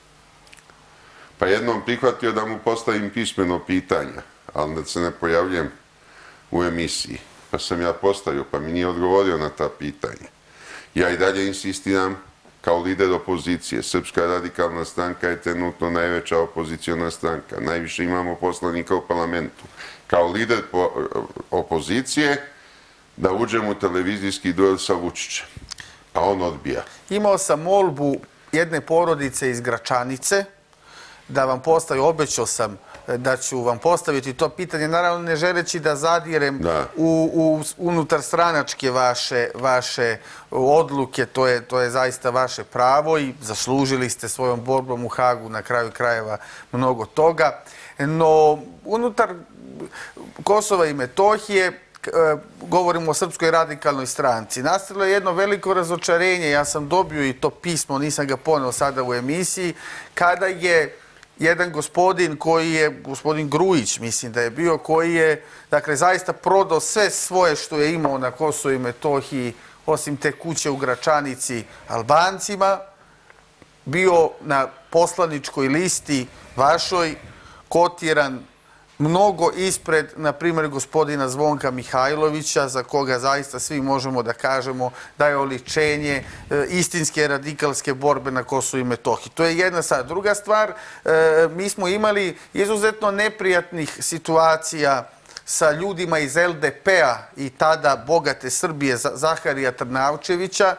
Pa jednom prihvatio da mu postavim pismeno pitanja, ali da se ne pojavljujem u emisiji. Pa sam ja postavio, pa mi nije odgovorio na ta pitanja. Ja i dalje insistiram kao lider opozicije. Srpska radikalna stranka je trenutno najveća opoziciona stranka. Najviše imamo poslanika u parlamentu. Kao lider opozicije da uđem u televizijski duel sa Vučićem. A on odbija. Imao sam molbu jedne porodice iz Gračanice da vam postavi, obećao sam da ću vam postaviti to pitanje, naravno ne želeći da zadirem u unutar stranačke vaše odluke, to je zaista vaše pravo i zaslužili ste svojom borbom u Hagu na kraju krajeva mnogo toga. No, unutar Kosova i Metohije, govorimo o Srpskoj radikalnoj stranci. Nastalo je jedno veliko razočarenje, ja sam dobio i to pismo, nisam ga poneo sada u emisiji, kada je jedan gospodin koji je, gospodin Grujić mislim da je bio, koji je, dakle, zaista prodao sve svoje što je imao na Kosovu i Metohiji, osim te kuće u Gračanici, Albancima, bio na poslaničkoj listi vašoj kotiran mnogo ispred, na primjer, gospodina Zvonka Mihajlovića, za koga zaista svi možemo da kažemo da je oličenje istinske radikalske borbe na Kosovu i Metohiji. To je jedna stvar. Druga stvar, mi smo imali izuzetno neprijatnih situacija sa ljudima iz LDP-a i tada bogate Srbije, Zaharija Trnavčevića,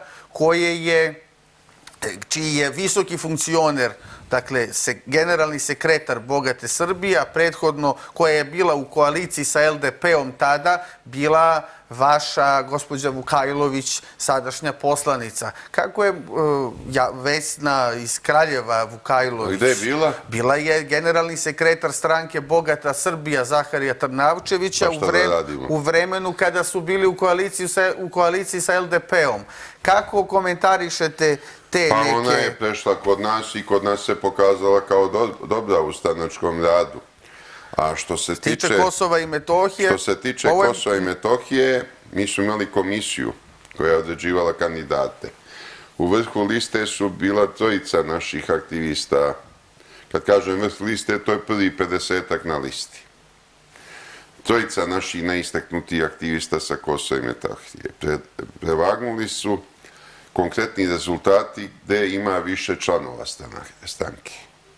čiji je visoki funkcioner, dakle, generalni sekretar bogate Srbije, a prethodno koja je bila u koaliciji sa LDP-om tada, bila vaša gospođa Vukajlović, sadašnja poslanica. Kako je Vesna iz Kraljeva Vukajlović? Gde je bila? Bila je generalni sekretar stranke Bogata Srbija Zaharija Trnavčevića u vremenu kada su bili u koaliciji sa LDP-om. Kako komentarišete te neke... Pa ona je prešla kod nas i kod nas se pokazala kao dobra u stranačkom radu. A što se tiče Kosova i Metohije... Što se tiče Kosova i Metohije, mi smo imali komisiju koja je određivala kandidate. U vrhu liste su bila trojica naših aktivista. Kad kažem vrh liste, to je prvi 50-ak na listi. Trojica naših neistaknutih aktivista sa Kosova i Metohije. Prevagnuli su konkretni rezultati gde ima više članova stranke.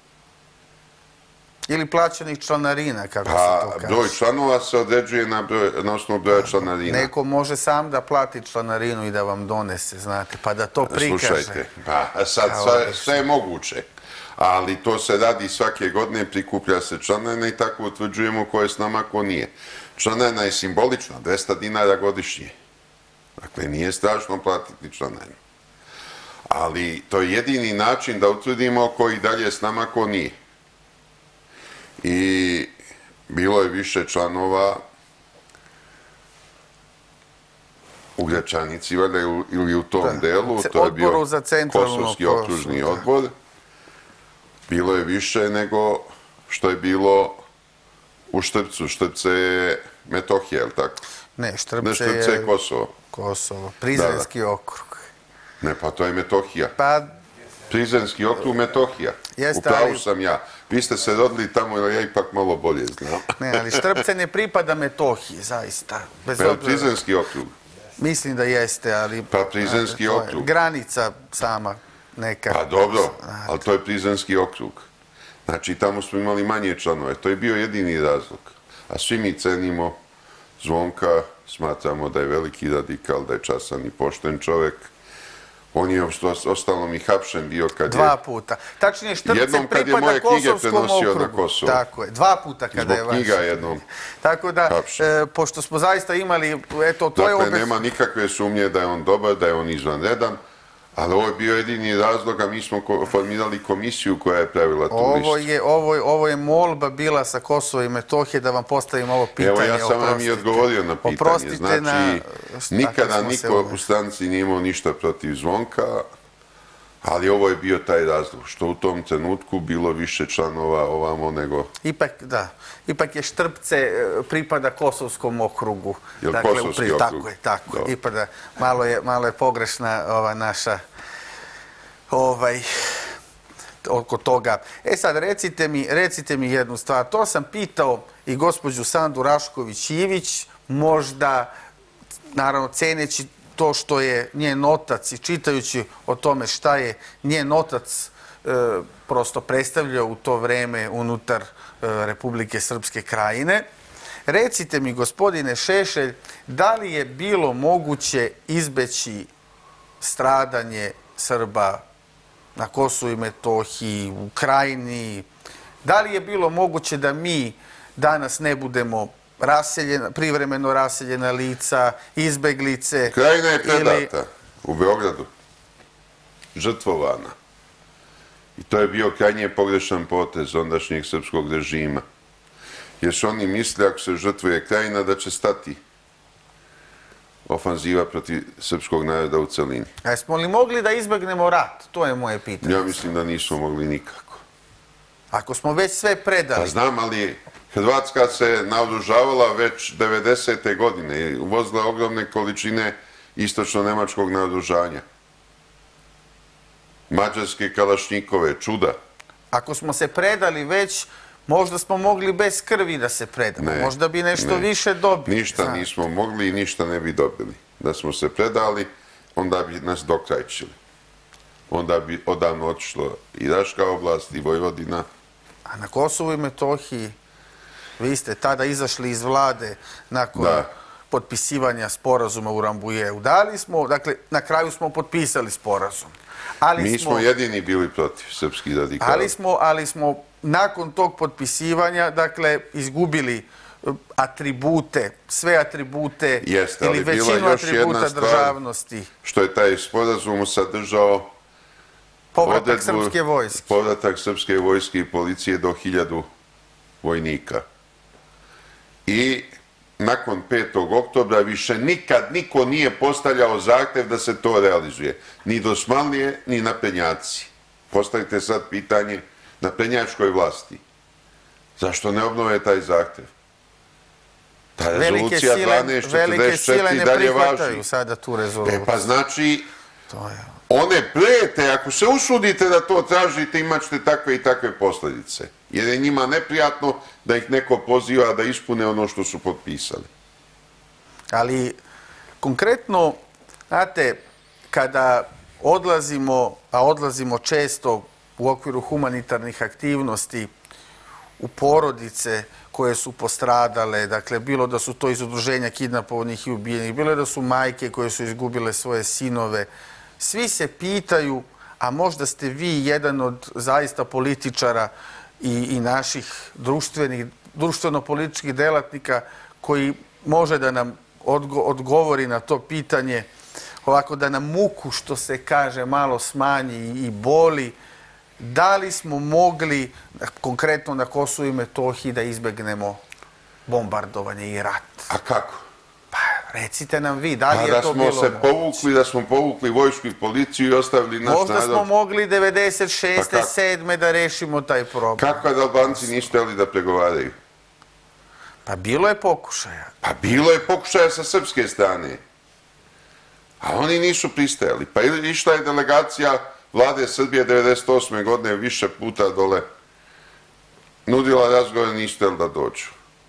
Ili plaćenih članarina, kako se to kaže. Broj članova se određuje na osnovu broja članarina. Neko može sam da plati članarinu i da vam donese, znate, pa da to prikaže. Slušajte, pa sad sve je moguće, ali to se radi svake godine, prikuplja se članarina i tako utvrđujemo ko je s nama, ko nije. Članarina je simbolična, 200 dinara godišnje. Dakle, nije strašno platiti članarinu. Ali to je jedini način da utvrdimo ko i dalje s nama, ko nije. I bilo je više članova u Gračanici, valjda, ili u tom delu. To je bio Kosovski okružni odbor. Bilo je više nego što je bilo u Štrpcu. Štrpce je Metohija, je li tako? Ne, Štrpce je Kosovo. Prizrenski okrug. Ne, pa to je Metohija. Prizrenski okrug, Metohija. Upravo sam ja. Vi ste se rodili tamo, ili ja ipak malo bolje znam. Ne, ali Štrpce ne pripada Metohiji, zaista. Pa je Prizrenski okrug? Mislim da jeste, ali... Pa Prizrenski okrug. Granica sama neka. Pa dobro, ali to je Prizrenski okrug. Znači, tamo smo imali manje članove. To je bio jedini razlog. A svi mi cenimo Zvonka, smatramo da je veliki radikal, da je časan i pošten čovek. On je ostalom i hapšen bio kad je... 2 puta. Tačnije, Štrpce pripada Kosovskom okrugu. Tako je, 2 puta kada je vaš. Zbog knjiga jednom. Tako da, pošto smo zaista imali, eto, to je... Dakle, nema nikakve sumnje da je on dobar, da je on izvanredan, ali ovo je bio jedini razlog, a mi smo formirali komisiju koja je pravila tu listu. Ovo je molba bila sa Kosova i Metohije da vam postavim ovo pitanje. Evo, ja sam vam i odgovorio na pitanje. Znači, nikada niko u stranci nije imao ništa protiv Zvonka, ali ovo je bio taj razlog, što u tom trenutku bilo više članova ovamo nego... Ipak je Štrpce pripada Kosovskom okrugu. Je li Kosovski okrug? Tako je, tako je. Ipak malo je pogrešna ova naša oko toga. Sad, recite mi jednu stvar. To sam pitao i gospođu Sandu Rašković-Ivić, možda, naravno, ceneći to što je njen otac i čitajući o tome šta je njen otac prosto predstavljao u to vreme unutar Republike Srpske Krajine. Recite mi, gospodine Šešelj, da li je bilo moguće izbeći stradanje Srba na Kosovu i Metohiji, u Krajini? Da li je bilo moguće da mi danas ne budemo privremeno raseljena lica, izbeglice? Krajina je predata u Beogradu, žrtvovana. I to je bio krajnje pogrešan potez ondašnjeg srpskog režima. jer su oni misli ako se žrtvuje Krajina da će stati ofanziva protiv srpskog naroda u celini. A jesmo li mogli da izbegnemo rat? To je moje pitanje. Ja mislim da nismo mogli nikako. Ako smo već sve predali... Pa znam, ali Hrvatska se naoružavala već 90. godine i uvozila ogromne količine istočno-nemačkog naoružanja. Mađarske kalašnjikove, čuda. Ako smo se predali već, možda smo mogli bez krvi da se predamo. Možda bi nešto više dobili. Ništa nismo mogli i ništa ne bi dobili. Da smo se predali, onda bi nas dokrajčili. Onda bi odavno otišlo i Raška oblast i Vojvodina. A na Kosovu i Metohiji, vi ste tada izašli iz vlade nakon potpisivanja sporazuma u Rambujeu. Dali smo, dakle, na kraju smo potpisali sporazum. Mi smo jedini bili protiv srpskih radikala. Ali smo nakon tog potpisivanja, dakle, izgubili atribute, sve atribute ili većinu atributa državnosti. Što je taj sporazum sadržao povratak srpske vojske. Povratak srpske vojske i policije do 1000 vojnika. I nakon 5. oktobra više nikad niko nije postavljao zahtev da se to realizuje. Ni dosmanlije, ni naprednjaci. Postavite sad pitanje naprednjačkoj vlasti. Zašto ne obnove taj zahtev? Ta rezolucija 1244 dalje važi. Sada tu rezoluciju. Pa znači, one prete, ako se usudite da to tražite, imat ćete takve i takve posljedice. Jer je njima neprijatno da ih neko poziva da ispune ono što su potpisali. Ali, konkretno, znate, kada odlazimo, a odlazimo često u okviru humanitarnih aktivnosti u porodice koje su postradale, dakle, bilo da su to iz udruženja kidnapovanih i ubijenih, bilo da su majke koje su izgubile svoje sinove, svi se pitaju, a možda ste vi jedan od zaista političara i naših društveno-političkih delatnika koji može da nam odgovori na to pitanje, ovako da nam muku, što se kaže, malo smanji i boli. Da li smo mogli, konkretno na Kosovu i Metohiji, da izbegnemo bombardovanje i rat? A kako? Pa recite nam vi, da li je to bilo moguće? Da smo povukli vojsku i policiju i ostavili naš narod. Možda smo mogli 96. 7. da rešimo taj problem. Kako da Albanci nisu htjeli da pregovaraju? Pa bilo je pokušaja. Pa bilo je pokušaja sa srpske strane. A oni nisu pristajali. Pa išla je delegacija vlade Srbije 98. godine više puta dole. Nudila razgovor, nisu htjeli da dođu.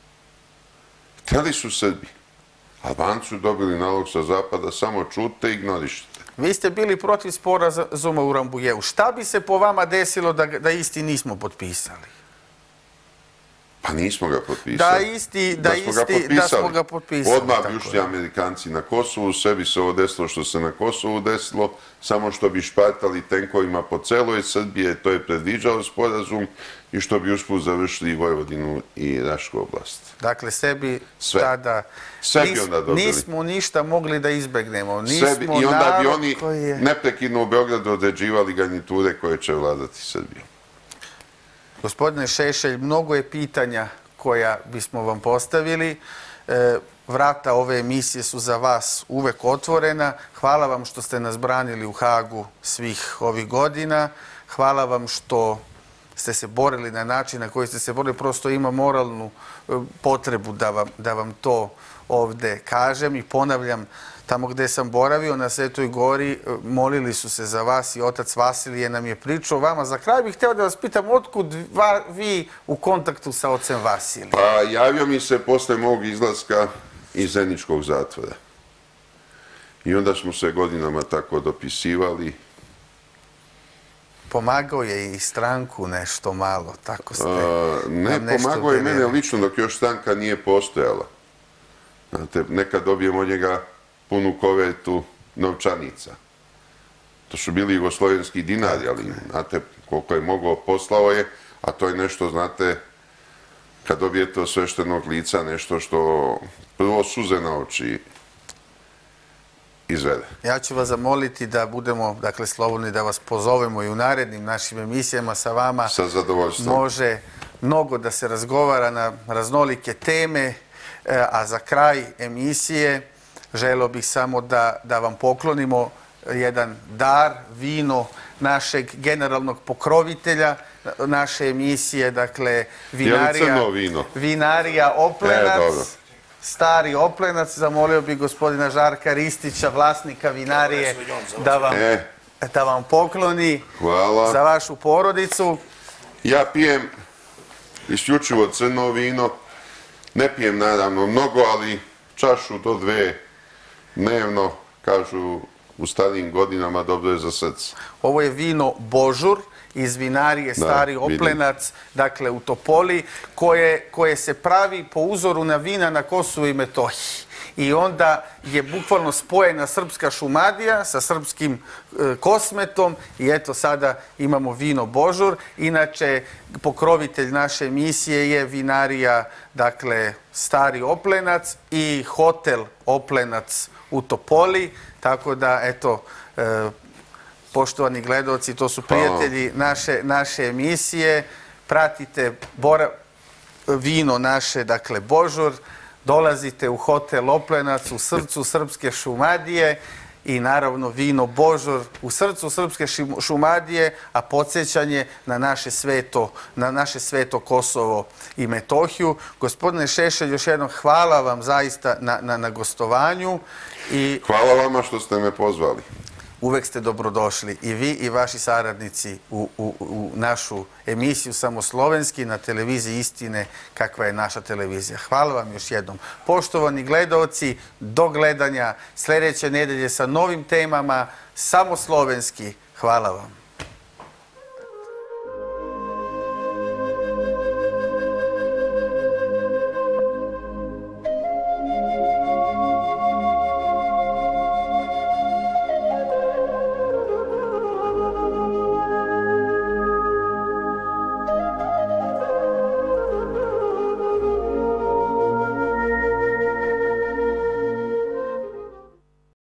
Htjeli su Srbi. Albanci su dobili nalog sa zapada, samo čute i ignorišite. Vi ste bili protiv sporazuma u Rambujeu. Šta bi se po vama desilo da isti nismo potpisali? Pa nismo ga potpisali. Da smo ga potpisali. Odmah bi ušli Amerikanci na Kosovu, sve bi se ovo desilo što se na Kosovu desilo, samo što bi špartali tenkovima po celoj Srbije, to je predviđao sporazum, i što bi usput završili i Vojvodinu i Rašku oblast. Dakle, sebi tada... Sebi onda dobili. Nismo ništa mogli da izbegnemo. I onda bi oni neprekidno u Beogradu određivali garniture koje će vladati Srbijom. Gospodine Šešelj, mnogo je pitanja koja bismo vam postavili. Vrata ove emisije su za vas uvek otvorena. Hvala vam što ste nas branili u Hagu svih ovih godina. Hvala vam što ste se borili na način na koji ste se borili. Prosto ima moralnu potrebu da vam to ovde kažem i ponavljam. Tamo gde sam boravio, na Svetoj Gori, molili su se za vas i otac Vasilije nam je pričao vama. Za kraj bih htio da vas pitam, otkud vi u kontaktu sa ocem Vasilijem? Pa javio mi se posle mog izlaska iz Zeničkog zatvora. I onda smo se godinama tako dopisivali. Pomagao je i stranku nešto malo, tako ste... Ne, pomagao je mene lično dok još stranka nije postojala. Znate, nekad dobijem od njega punu kovertu novčanica. To su bili jugoslovenski dinari, ali znate koliko je mogao poslao je, a to je nešto, znate, kad dobijete od sveštenog lica nešto što prvo suze na oči izvede. Ja ću vas zamoliti da budemo, dakle, slobodni da vas pozovemo i u narednim našim emisijama sa vama. Sa zadovoljstvom. mnogo da se razgovara na raznolike teme, a za kraj emisije želeo bih samo da vam poklonimo jedan dar, vino našeg generalnog pokrovitelja naše emisije, dakle vinarija Oplenac, Stari Oplenac. Zamolio bih gospodina Žarka Ristića, vlasnika vinarije, da vam pokloni za vašu porodicu. Ja pijem isključivo crno vino, ne pijem naravno mnogo, ali čašu do 2 dnevno, kažu u starijim godinama, dobro je za srce. Ovo je vino Božur iz vinarije Stari Oplenac, dakle u Topoli, koje se pravi po uzoru na vina na Kosovu i Metohiji. I onda je bukvalno spojena srpska Šumadija sa srpskim Kosmetom i eto sada imamo vino Božur. Inače, pokrovitelj naše emisije je vinarija, dakle, Stari Oplenac i hotel Oplenac u Topoli, tako da, eto, poštovani gledaoci, to su prijatelji naše emisije, pratite vino naše, dakle, Božur, dolazite u hotel Oplenac u srcu srpske Šumadije i naravno vino Božur u srcu srpske Šumadije, a podsjećanje na naše sveto Kosovo i Metohiju. Gospodine Šešelj, još jednom hvala vam zaista na gostovanju. Hvala vama što ste me pozvali. Uvek ste dobrodošli i vi i vaši saradnici u našu emisiju Samoslovenski na televiziji Istine, kakva je naša televizija. Hvala vam još jednom. Poštovani gledaoci, do gledanja sljedeće nedelje sa novim temama. Samoslovenski. Hvala vam.